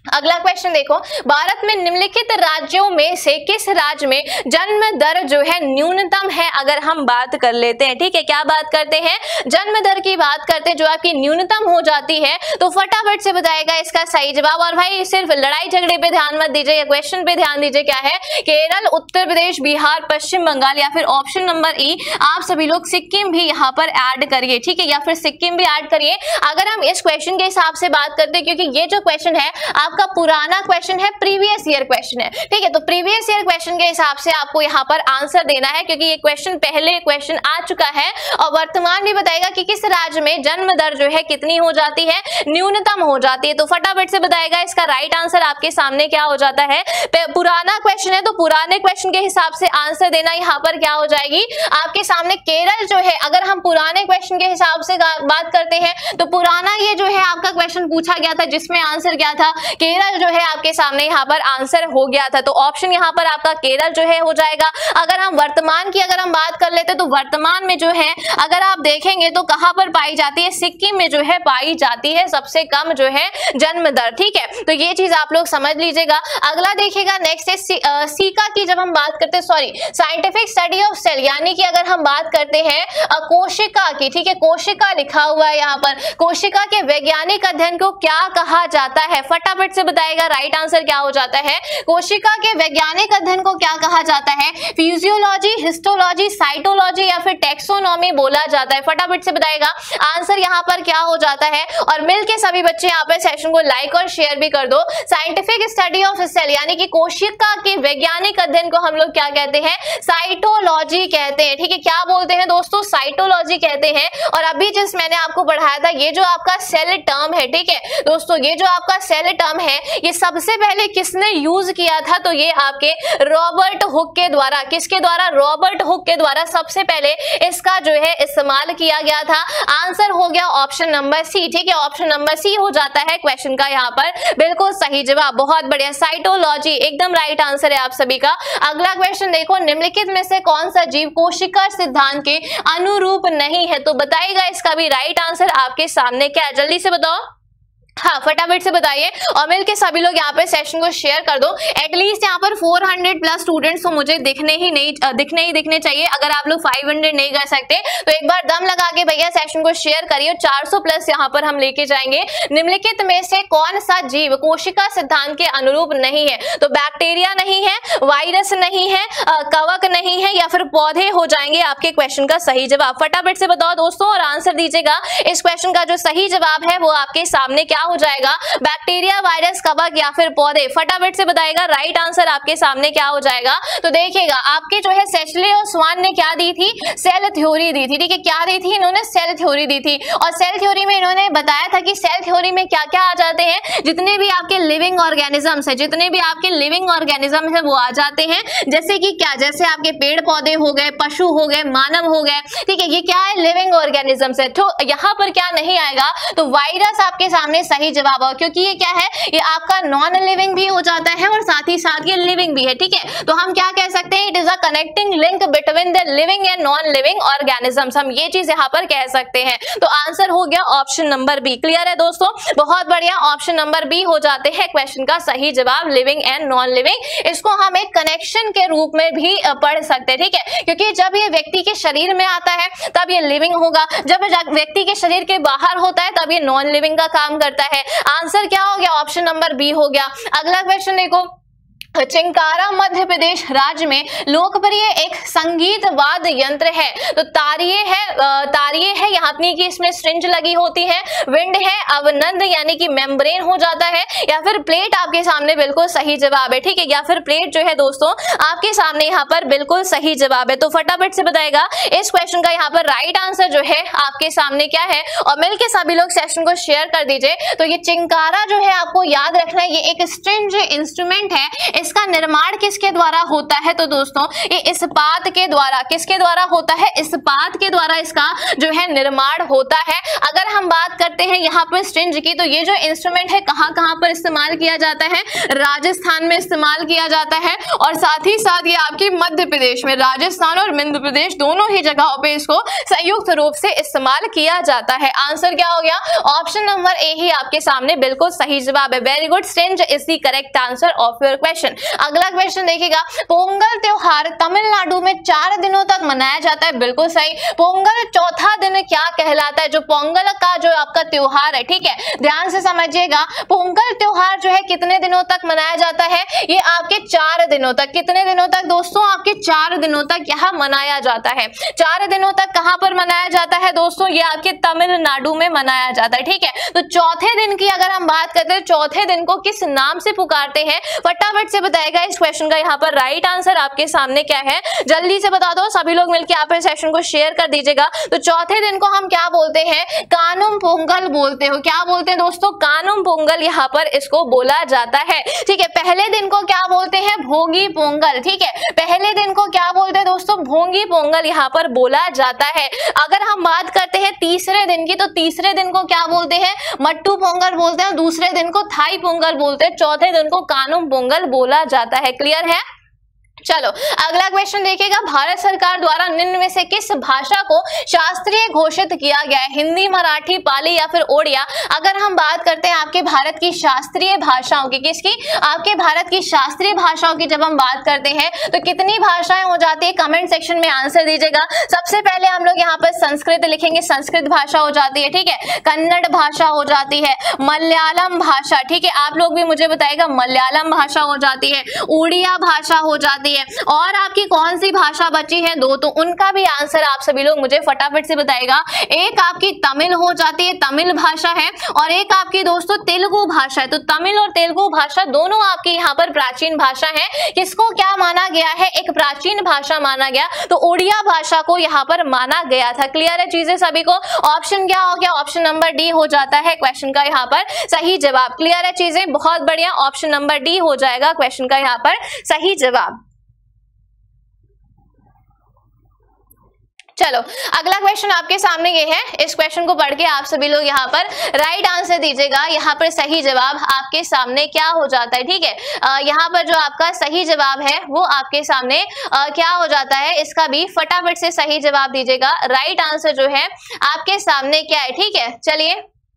अगला क्वेश्चन देखो, भारत में निम्नलिखित राज्यों में से किस राज्य में जन्म दर जो है न्यूनतम है? अगर हम बात कर लेते हैं, ठीक है, क्या बात करते हैं, जन्म दर की बात करते हैं, जो आपकी न्यूनतम हो जाती है, तो फटाफट से बताएगा इसका सही जवाब। और भाई सिर्फ लड़ाई झगड़े पे ध्यान मत दीजिए, क्वेश्चन पे ध्यान दीजिए, क्या है, केरल, उत्तर प्रदेश, बिहार, पश्चिम बंगाल या फिर ऑप्शन नंबर ई आप सभी लोग सिक्किम भी यहाँ पर ऐड करिए, ठीक है, या फिर सिक्किम भी ऐड करिए। अगर हम इस क्वेश्चन के हिसाब से बात करते हैं, क्योंकि ये जो क्वेश्चन है आपका पुराना क्वेश्चन है, प्रीवियस ईयर क्वेश्चन है, ठीक है, तो प्रीवियस ईयर क्वेश्चन के हिसाब से आपको यहाँ पर आंसर देना है, क्योंकि ये क्वेश्चन पहले क्वेश्चन आ चुका है। और वर्तमान भी बताएगा कि किस राज्य में जन्म दर जो है कितनी हो जाती है, न्यूनतम हो जाती है। तो फटाफट से बताएगा इसका राइट आंसर आपके सामने क्या हो जाता है, पुराना क्वेश्चन है तो पुराने क्वेश्चन के हिसाब से आंसर देना, यहाँ पर क्या हो जाएगी आपके सामने, केरल जो है, अगर हम पुराने क्वेश्चन के हिसाब से बात करते हैं तो पुराना ये जो है आपका क्वेश्चन पूछा गया था, जिसमें आंसर क्या था, केरल जो है आपके सामने यहाँ पर आंसर हो गया था। तो ऑप्शन यहाँ पर आपका केरल जो है हो जाएगा। अगर हम वर्तमान की अगर हम बात कर लेते तो वर्तमान में जो है अगर आप देखेंगे तो कहां पर पाई जाती है, सिक्किम में जो है पाई जाती है सबसे कम जो है जन्म दर, ठीक है, तो ये चीज आप लोग समझ लीजिएगा। अगला देखिएगा, नेक्स्ट है सी, आ, सीका की जब हम बात करते हैं, sorry scientific study of cell, यानी कि अगर हम बात करते हैं कोशिका की, ठीक है, कोशिका लिखा हुआ है यहाँ पर, कोशिका के वैज्ञानिक अध्ययन को क्या कहा जाता है, फटाफट से बताएगा राइट आंसर क्या हो जाता है, कोशिका के वैज्ञानिक अध्ययन को क्या कहा जाता है, फिजियोलॉजी, हिस्टोलॉजी, साइटोलॉजी या फिर टेक्सोनॉमी बोला जाता है, फटाफट से बताएगा आंसर यहाँ पर क्या हो जाता है। और मिलके सभी बच्चे यहाँ पर सेशन को लाइक और शेयर भी कर दो। साइंटिफिक स्टडी ऑफ सेल यानी कि कोशिका के वैज्ञानिक अध्ययन को हम लोग क्या कहते हैं, साइटोलॉजी कहते हैं, ठीक है, क्या बोलते हैं दोस्तों, साइटोलॉजी कहते हैं। और अभी जिस मैंने आपको पढ़ाया था, ये जो आपका सेल टर्म है, ठीक है दोस्तों, ये जो आपका सेल टर्म है, ये सबसे पहले किसने यूज किया था, तो ये आपके रॉबर्ट हुक के द्वारा, किसके द्वारा, रॉबर्ट हुक के द्वारा सबसे पहले इसका जो है इस्तेमाल किया गया था। आंसर हो गया ऑप्शन नंबर सी, ठीक है, ऑप्शन नंबर सी हो जाता है क्वेश्चन का यहाँ पर बिल्कुल सही जवाब। बहुत बढ़िया, साइटोलॉजी एकदम राइट आंसर है आप सभी का। अगला क्वेश्चन देखो, निम्नलिखित में से कौन सा जीव कोशिका सिद्धांत के अनुरूप नहीं है, तो बताइएगा इसका भी राइट आंसर आपके सामने क्या है, जल्दी से बताओ, हाँ फटाफट से बताइए। और मिलके सभी लोग यहाँ पे सेशन को शेयर कर दो। एटलीस्ट यहाँ पर चार सौ प्लस स्टूडेंट्स को मुझे दिखने ही नहीं दिखने ही दिखने चाहिए। अगर आप लोग पाँच सौ नहीं कर सकते तो एक बार दम लगा के भैया सेशन को शेयर करिए। चार सौ प्लस यहाँ पर हम लेके जाएंगे। निम्नलिखित में से कौन सा जीव कोशिका सिद्धांत के अनुरूप नहीं है, तो बैक्टीरिया नहीं है, वायरस नहीं है, कवक नहीं है या फिर पौधे हो जाएंगे आपके क्वेश्चन का सही जवाब। फटाफट से बताओ दोस्तों और आंसर दीजिएगा। इस क्वेश्चन का जो सही जवाब है वो आपके सामने क्या हो जाएगा, बैक्टीरिया, वायरस, कवक या फिर पौधे। फटाफट से बताएगा राइट आंसर आपके सामने क्या हो जाएगा। तो देखिएगा आपके जो है सेचले और स्वान ने क्या दी थी, सेल थ्योरी दी थी, ठीक है, क्या दी थी इन्होंने, सेल थ्योरी दी थी। और सेल थ्योरी में इन्होंने बताया था कि सेल थ्योरी में क्या क्या आ जाते हैं, जितने भी आपके लिविंग ऑर्गेनिजम्स है, जितने भी आपके लिविंग ऑर्गेनिज्म है वो आ जाते हैं। जैसे कि क्या, जैसे आपके पेड़ पौधे हो गए, पशु हो गए, मानव हो गए, ठीक है, ये क्या है, लिविंग ऑर्गेनिजम्स है। तो यहाँ पर क्या नहीं आएगा, तो वायरस आपके सामने सही जवाब है, क्योंकि ये क्या है, ये आपका नॉन लिविंग भी हो जाता है और साथ ही साथ ये लिविंग भी है, ठीक है। तो हम क्या कह सकते हैं, it is a connecting link between the living and non living organisms, हम ये चीज यहाँ पर कह सकते हैं। तो आंसर हो गया ऑप्शन नंबर बी। क्लियर है दोस्तों, बहुत बढ़िया, ऑप्शन नंबर बी हो जाते हैं क्वेश्चन का सही जवाब, लिविंग एंड नॉन लिविंग। इसको हम एक कनेक्शन के रूप में भी पढ़ सकते हैं, ठीक है, क्योंकि जब ये व्यक्ति के शरीर में आता है तब ये लिविंग होगा, जब व्यक्ति के शरीर के बाहर होता है तब ये नॉन लिविंग का काम करता है। आंसर क्या हो गया, ऑप्शन नंबर बी हो गया। अगला क्वेश्चन देखो, चिंकारा मध्य प्रदेश राज्य में लोकप्रिय एक संगीत वाद्य यंत्र है। तो तारिये है, तारिये है यहाँ की इसमें स्ट्रिंज लगी होती है, विंड है, अवनंद यानी कि मेम्ब्रेन हो जाता है, या फिर प्लेट आपके सामने बिल्कुल सही जवाब है, ठीक है, या फिर प्लेट जो है दोस्तों आपके सामने यहाँ पर बिल्कुल सही जवाब है। तो फटाफट से बताएगा इस क्वेश्चन का यहाँ पर राइट आंसर जो है आपके सामने क्या है, और मिलके सभी लोग सेशन को शेयर कर दीजिए। तो ये चिंकारा जो है आपको याद रखना है, ये एक स्ट्रिंज इंस्ट्रूमेंट है। इसका निर्माण किसके द्वारा होता है? तो दोस्तों ये इस्पात के द्वारा, किसके द्वारा होता है? इस्पात के द्वारा इसका जो है निर्माण होता है। अगर हम बात करते हैं यहाँ पर स्ट्रिंज की, तो ये जो इंस्ट्रूमेंट है कहाँ कहाँ पर इस्तेमाल किया जाता है? राजस्थान में इस्तेमाल किया जाता है, और साथ ही साथ ये आपकी मध्य प्रदेश में, राजस्थान और मध्य प्रदेश दोनों ही जगहों पे इसको संयुक्त रूप से इस्तेमाल किया जाता है। आंसर क्या हो गया? ऑप्शन नंबर ए ही आपके सामने बिल्कुल सही जवाब है। Very good, strings is the correct answer of your question. अगला क्वेश्चन देखिएगा, पोंगल त्योहार तमिलनाडु में चार दिनों तक मनाया जाता है। बिल्कुल सही। पोंगल चौथा दिन क्या कहलाता है? जो पोंगल का जो आपका त्योहार है, ठीक है, ध्यान से समझिएगा, पोंगल त्योहार जो है कितने दिनों तक मनाया जाता है? ये आपके चार दिनों तक। कितने दिनों तक दोस्तों? आपके चार दिनों तक यह मनाया जाता है। चार दिनों तक कहां पर मनाया जाता है दोस्तों? ये आपके तमिलनाडु में मनाया जाता है, ठीक है। तो चौथे दिन की अगर हम बात करते हैं, चौथे दिन को किस नाम से पुकारते हैं? फटाफट से बताएगा इस क्वेश्चन का यहाँ पर राइट आंसर आपके सामने क्या है? जल्दी से बता दो, सभी लोग मिलकर आप इस सेशन को शेयर कर दीजिएगा। तो चौथे दिन को हम क्या बोलते हैं? कानुम पोंगल बोलते हो। क्या बोलते हैं दोस्तों? कानुम पोंगल यहाँ पर इसको बोला जाता है, ठीक है। पहले दिन को क्या बोलते हैं? भोगी पोंगल, ठीक है। पहले दिन को क्या बोलते हैं दोस्तों? भोगी पोंगल यहाँ पर बोला जाता है। अगर हम बात करते हैं तीसरे दिन की, तो तीसरे दिन को क्या बोलते हैं? मट्टू पोंगल बोलते हैं। दूसरे दिन को थाई पोंगल बोलते हैं। चौथे दिन को कानुम पोंगल बोला जाता है। क्लियर है? चलो अगला क्वेश्चन देखिएगा, भारत सरकार द्वारा निम्न में से किस भाषा को शास्त्रीय घोषित किया गया है? हिंदी, मराठी, पाली या फिर ओडिया? अगर हम बात करते हैं आपके भारत की शास्त्रीय भाषाओं की, किसकी? आपके भारत की शास्त्रीय भाषाओं की जब हम बात करते हैं तो कितनी भाषाएं हो जाती है? कमेंट सेक्शन में आंसर दीजिएगा। सबसे पहले हम लोग यहाँ पर संस्कृत लिखेंगे, संस्कृत भाषा हो जाती है, ठीक है। कन्नड़ भाषा हो जाती है, मलयालम भाषा, ठीक है, आप लोग भी मुझे बताइएगा, मलयालम भाषा हो जाती है, उड़िया भाषा हो जाती है, और आपकी कौन सी भाषा बची है? दो, तो उनका भी आंसर आप सभी लोग मुझे फटाफट से बताइएगा। एक आपकी तमिल हो जाती है, तमिल भाषा है, और एक आपकी दोस्तों तेलुगु भाषा है। तो तमिल और तेलुगु भाषा दोनों आपकी यहाँ पर प्राचीन भाषा है। किसको क्या माना गया है? एक प्राचीन भाषा माना गया, तो उड़िया भाषा को यहाँ पर माना गया था। क्लियर है चीजें सभी को? ऑप्शन क्या हो गया? ऑप्शन नंबर डी हो जाता है क्वेश्चन का यहाँ पर सही जवाब। क्लियर है चीजें? बहुत बढ़िया, ऑप्शन नंबर डी हो जाएगा क्वेश्चन का यहाँ पर सही जवाब। चलो अगला क्वेश्चन आपके सामने ये है, इस क्वेश्चन को पढ़ के आप सभी लोग यहाँ पर राइट आंसर दीजिएगा। यहाँ पर सही जवाब आपके सामने क्या हो जाता है, ठीक है। यहाँ पर जो आपका सही जवाब है वो आपके सामने आ, क्या हो जाता है, इसका भी फटाफट से सही जवाब दीजिएगा। राइट आंसर जो है आपके सामने क्या है, ठीक है। चलिए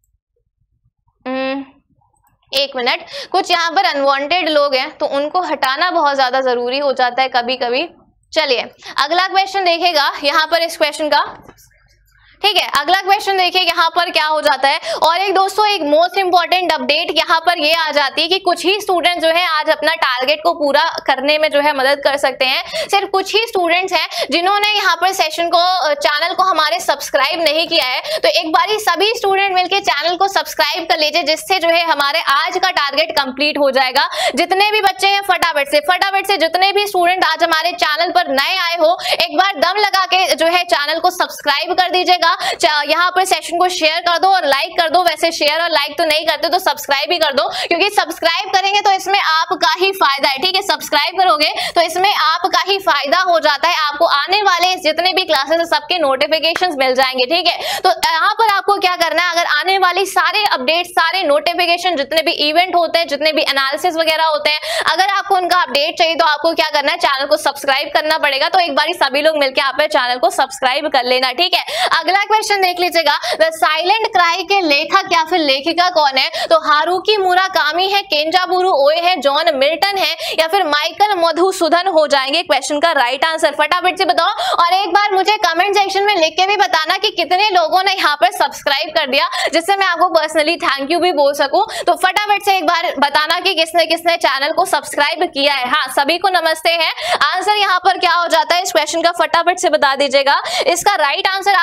एक मिनट, कुछ यहाँ पर अनवांटेड लोग हैं तो उनको हटाना बहुत ज्यादा जरूरी हो जाता है कभी कभी। चलिए अगला क्वेश्चन देखेगा यहाँ पर इस क्वेश्चन का, ठीक है। अगला क्वेश्चन देखिए यहाँ पर क्या हो जाता है। और एक दोस्तों एक मोस्ट इंपॉर्टेंट अपडेट यहाँ पर ये आ जाती है कि कुछ ही स्टूडेंट जो है आज अपना टारगेट को पूरा करने में जो है मदद कर सकते हैं। सिर्फ कुछ ही स्टूडेंट्स हैं जिन्होंने यहाँ पर सेशन को, चैनल को हमारे सब्सक्राइब नहीं किया है। तो एक बार सभी स्टूडेंट मिलकर चैनल को सब्सक्राइब कर लीजिए, जिससे जो है हमारे आज का टारगेट कंप्लीट हो जाएगा। जितने भी बच्चे हैं फटाफट से फटाफट से जितने भी स्टूडेंट आज हमारे चैनल पर नए आए हो, एक बार दम लगा के जो है चैनल को सब्सक्राइब कर दीजिएगा। यहाँ पर सेशन को शेयर कर दो और लाइक कर दो। वैसे शेयर और लाइक तो नहीं करते तो सब्सक्राइब ही कर दो, क्योंकि सब्सक्राइब करेंगे तो इसमें आपका ही फायदा है, ठीक है। सब्सक्राइब करोगे तो इसमें आपका ही फायदा हो जाता है। आपको आने वाले जितने भी क्लासेस है सबके नोटिफिकेशंस मिल जाएंगे, ठीक है। तो यहाँ पर आपको क्या करना है, अगर आने वाली सारे अपडेट, सारे नोटिफिकेशन, जितने भी इवेंट होते हैं, जितने भी एनालिसिस वगैरह होते हैं, अगर आपको उनका अपडेट चाहिए तो आपको क्या करना है, चैनल को सब्सक्राइब करना पड़ेगा। तो एक बार सभी लोग मिलकर आप चैनल को सब्सक्राइब कर लेना, ठीक है। अगला क्वेश्चन देख लीजिएगा, द साइलेंट क्राई के लेखक या फिर लेखिका कौन है? तो हारुकी मुराकामी है, केंजाबुरु ओए है, जॉन मिल्टन है, या फिर माइकल मधुसूदन हो जाएंगे क्वेश्चन का राइट आंसर। फटाफट से बताओ और एक बार मुझे कमेंट सेक्शन में लिख के भी बताना कि कितने लोगों ने यहाँ पर सब्सक्राइब कर दिया, जिससे मैं आपको पर्सनली थैंक यू भी बोल सकूं। तो फटाफट से एक बार बताना कि किसने किसने चैनल को सब्सक्राइब किया है। हाँ, सभी को नमस्ते है। आंसर यहाँ पर क्या हो जाता है इस क्वेश्चन का, फटाफट से बता दीजिएगा। इसका राइट आंसर आपके सामने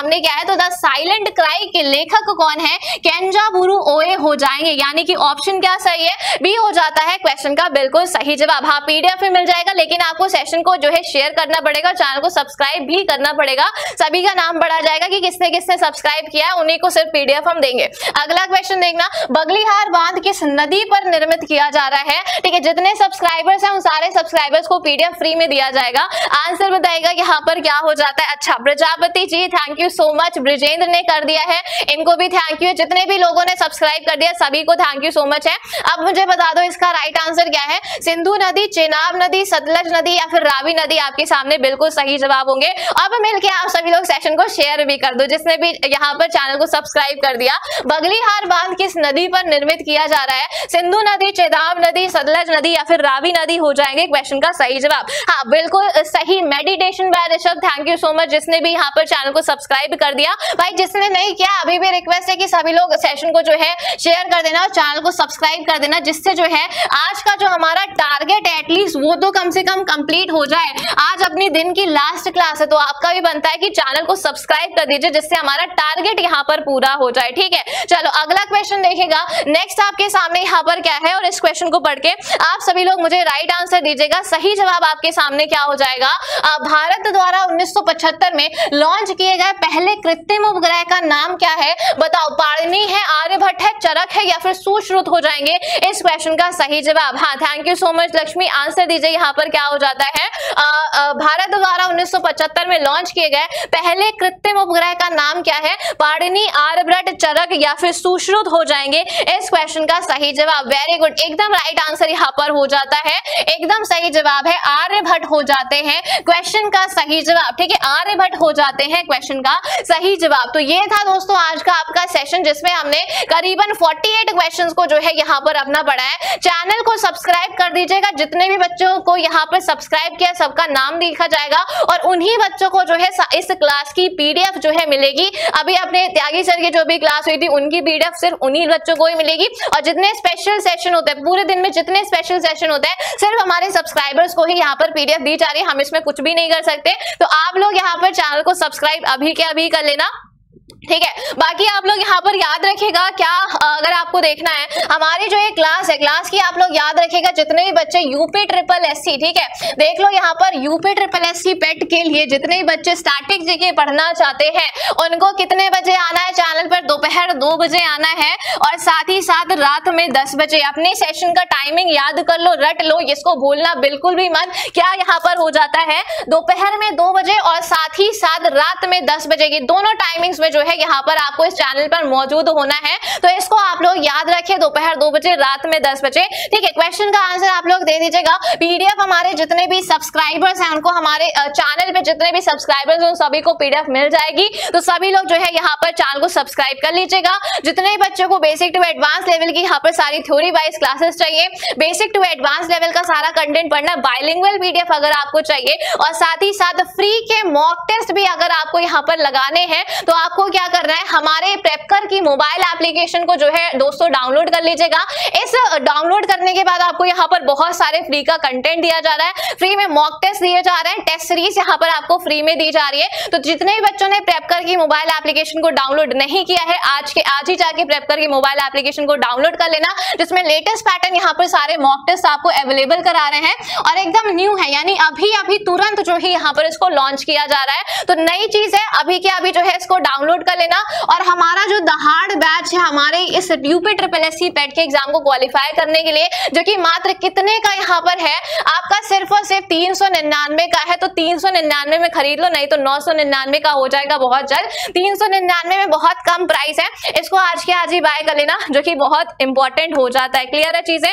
सामने क्या है, तो द साइलेंट क्राई के लेखक कौन है, केंजाबुरु ओए हो जाएंगे, यानी कि ऑप्शन क्या सही है, बी हो जाता है क्वेश्चन का बिल्कुल सही जवाब। हाँ, पीडीएफ में मिल जाएगा, लेकिन आपको सेशन को जो है शेयर करना पड़ेगा, चैनल को सब्सक्राइब भी करना पड़ेगा, सभी का नाम बढ़ा जाएगा कि किसने किसने सब्सक्राइब किया है, उन्हीं को सिर्फ पीडीएफ हम देंगे। अगला क्वेश्चन देखना, बगलीहार बांध किस नदी पर निर्मित किया जा रहा है, ठीक है, जितने सब्सक्राइबर्स हैं उन सारे सब्सक्राइबर्स को पीडीएफ फ्री में दिया जाएगा। आंसर बताएगा यहाँ पर क्या हो जाता है। अच्छा, Prajapati ji thank you so much, Brijendra ने कर दिया है, इनको भी थैंक यू, जितने भी लोगों ने सब्सक्राइब कर दिया सभी को थैंक यू सो मच है। अब मुझे बता दो इसका राइट आंसर क्या है, सिंधु नदी, चेनाब नदी, सतलज नदी या फिर रावी नदी आपके सामने बिल्कुल सही जवाब होंगे। अब मिलके आप सभी लोग सेशन को शेयर भी कर दो, जिसने भी यहाँ पर चैनल को सब्सक्राइब कर दिया। बगलीहार बांध किस नदी पर निर्मित किया जा रहा है, सिंधु नदी, चेनाब नदी, सतलज नदी या फिर रावी नदी हो जाएंगे क्वेश्चन का सही जवाब। हाँ, बिल्कुल सही, meditation by Rishabh, thank you so much, जिसने भी यहाँ पर चैनल को सब्सक्राइब कर दिया। भाई जिसने नहीं किया अभी भी रिक्वेस्ट है कि सभी लोग सेशन को जो है शेयर कर देना और चैनल को सब्सक्राइब कर देना, जिससे जो है आज का जो हमारा टारगेट है एटलीस्ट वो तो कम से कम कंप्लीट हो जाए। आज अपनी दिन की लास्ट क्लास है, तो आपका भी बनता है कि चैनल को सब्सक्राइब कर दीजिए, जिससे हमारा टारगेट यहाँ पर पूरा हो जाए, ठीक है। चलो अगला क्वेश्चन देखिएगा, नेक्स्ट आपके सामने यहाँ पर क्या है, और इस क्वेश्चन को पढ़ के आप सभी लोग मुझे राइट आंसर दीजिएगा। सही जवाब आपके सामने क्या हो जाएगा, भारत द्वारा उन्नीस सौ पचहत्तर में लॉन्च किए गए पहले कृत्रिम उपग्रह का नाम क्या है, बताओ, पाणिनि है, आर्यभट्ट है, चरक है या फिर सुश्रुत हो जाएंगे इस क्वेश्चन का सही जवाब। हाँ, thank you so much Lakshmi, answer दीजिए यहाँ पर क्या हो जाता है, आ, आ, भारत द्वारा उन्नीस सौ पचहत्तर में लॉन्च किए गए पहले कृत्रिम उपग्रह का नाम क्या है, पाणिनि, आर्यभट्ट, चरक या फिर सुश्रुत हो जाएंगे इस क्वेश्चन का सही जवाब। वेरी गुड, एकदम राइट आंसर यहाँ पर हो जाता है, एकदम सही जवाब है, आर्यभट्ट हो जाते हैं क्वेश्चन का सही जवाब, ठीक है, आर्यभट्ट हो जाते हैं क्वेश्चन का सही जवाब। तो ये था दोस्तों आज का आपका सेशन, जिसमें हमने करीबन अड़तालीस क्वेश्चंस को जो है यहाँ पर अपना पढ़ा है। चैनल को सब्सक्राइब कर दीजिएगा, जितने भी बच्चों को यहाँ पर सब्सक्राइब किया सबका नाम लिखा जाएगा और उन्हीं बच्चों को जो है इस क्लास की पीडीएफ जो है मिलेगी। अभी अपने त्यागी सर की जो भी क्लास हुई थी उनकी पीडीएफ सिर्फ उन्हीं बच्चों को ही मिलेगी, और जितने स्पेशल सेशन होते हैं पूरे दिन में, जितने स्पेशल सेशन होते हैं सिर्फ हमारे सब्सक्राइबर्स को ही यहाँ पर पीडीएफ दी जा रही है, हम इसमें कुछ भी नहीं कर सकते। तो आप लोग यहाँ पर चैनल को सब्सक्राइब अभी के अभी कर लेना, ठीक है। बाकी आप लोग यहाँ पर याद रखिएगा, क्या अगर आपको देखना है हमारी जो ये क्लास है, क्लास की आप लोग याद रखिएगा जितने भी बच्चे यूपी ट्रिपल एससी, ठीक है, देख लो यहाँ पर यूपी ट्रिपल एससी पेट के लिए जितने भी बच्चे स्टैटिक जीके पढ़ना चाहते हैं उनको कितने बजे आना है चैनल पर, दोपहर दो बजे आना है और साथ ही साथ रात में दस बजे। अपने सेशन का टाइमिंग याद कर लो, रट लो, इसको भूलना बिल्कुल भी मत। क्या यहाँ पर हो जाता है, दोपहर में दो बजे और साथ ही साथ रात में दस बजे की दोनों टाइमिंग्स में जो है यहाँ पर आपको इस चैनल पर मौजूद होना है। तो इसको आप लोग याद रखिए, दोपहर दो बजे, रात में दस बजे, ठीक है। क्वेश्चन का आंसर आप लोग दे दीजिएगा। पीडीएफ हमारे जितने भी सब्सक्राइबर्स हैं उनको, हमारे चैनल पे जितने भी सब्सक्राइबर्स हैं उन सभी को पीडीएफ मिल जाएगी। तो सभी लोग जो है यहाँ पर चैनल को सब्सक्राइब कर लीजिएगा। जितने बच्चों को बेसिक टू एडवांस लेवल की यहाँ पर सारी थ्योरी वाइज क्लासेस चाहिए, बेसिक टू एडवांस लेवल का सारा कंटेंट पढ़ना, बाइलिंगुअल पीडीएफ अगर आपको चाहिए और साथ ही साथ फ्री के मॉक टेस्ट भी अगर आपको यहाँ पर लगाने हैं, तो आपको क्या करना है, हमारे प्रेपकर की मोबाइल एप्लीकेशन को जो है दोस्तों डाउनलोड कर लीजिएगा। इस डाउनलोड करने के बाद आपको यहाँ पर बहुत सारे फ्री का कंटेंट दिया जा रहा है, फ्री में मॉक टेस्ट दिए जा रहे हैं, टेस्ट सीरीज यहाँ पर आपको फ्री में दी जा रही है। तो जितने भी बच्चों ने प्रेपकर की मोबाइल एप्लीकेशन को डाउनलोड नहीं किया है, आज के आज ही जाके प्रेपकर की मोबाइल एप्लीकेशन को डाउनलोड कर लेना, जिसमें लेटेस्ट पैटर्न यहाँ पर सारे मॉक टेस्ट आपको अवेलेबल करा रहे हैं और एकदम न्यू है, यानी अभी अभी तुरंत जो है यहाँ पर इसको लॉन्च किया जा रहा है। तो नई चीज है, अभी के अभी जो है इसको डाउनलोड कर लेना। और हमारा जो दहाड़ बैच है हमारे इस यूपी ट्रिपल एससी पेट के एग्जाम को क्वालिफाई करने के लिए, जो कि मात्र कितने का यहाँ पर है, आपका सिर्फ और सिर्फ तीन सौ निन्यानवे का है। तो तीन सौ निन्यानवे में खरीद लो, नहीं तो नौ सौ निन्यानवे का हो जाएगा बहुत जल्द। तीन सौ निन्यानवे में बहुत कम प्राइस है, इसको आज के आज ही बाय कर लेना, जो कि बहुत इंपॉर्टेंट हो जाता है। क्लियर है चीजें?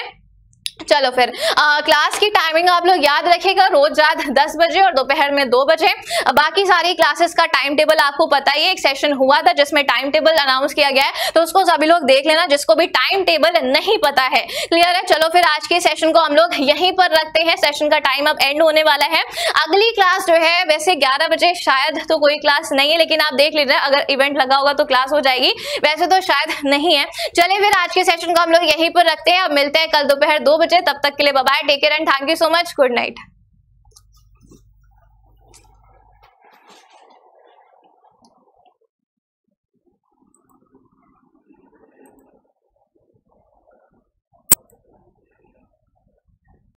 चलो फिर आ, क्लास की टाइमिंग आप लोग याद रखिएगा, रोज रात दस बजे और दोपहर में दो बजे। बाकी सारी क्लासेस का टाइम टेबल आपको पता ही है, एक सेशन हुआ था जिसमें टाइम टेबल अनाउंस किया गया है, तो उसको सभी लोग देख लेना जिसको भी टाइम टेबल नहीं पता है। क्लियर है? चलो फिर आज के सेशन को हम लोग यहीं पर रखते हैं, सेशन का टाइम अब एंड होने वाला है। अगली क्लास जो है वैसे ग्यारह बजे शायद तो कोई क्लास नहीं है, लेकिन आप देख लीजिए अगर इवेंट लगा होगा तो क्लास हो जाएगी, वैसे तो शायद नहीं है। चलिए फिर आज के सेशन को हम लोग यहीं पर रखते हैं, अब मिलते हैं कल दोपहर दो बजे। तब तक के लिए bye bye, take care and thank you so much, good night.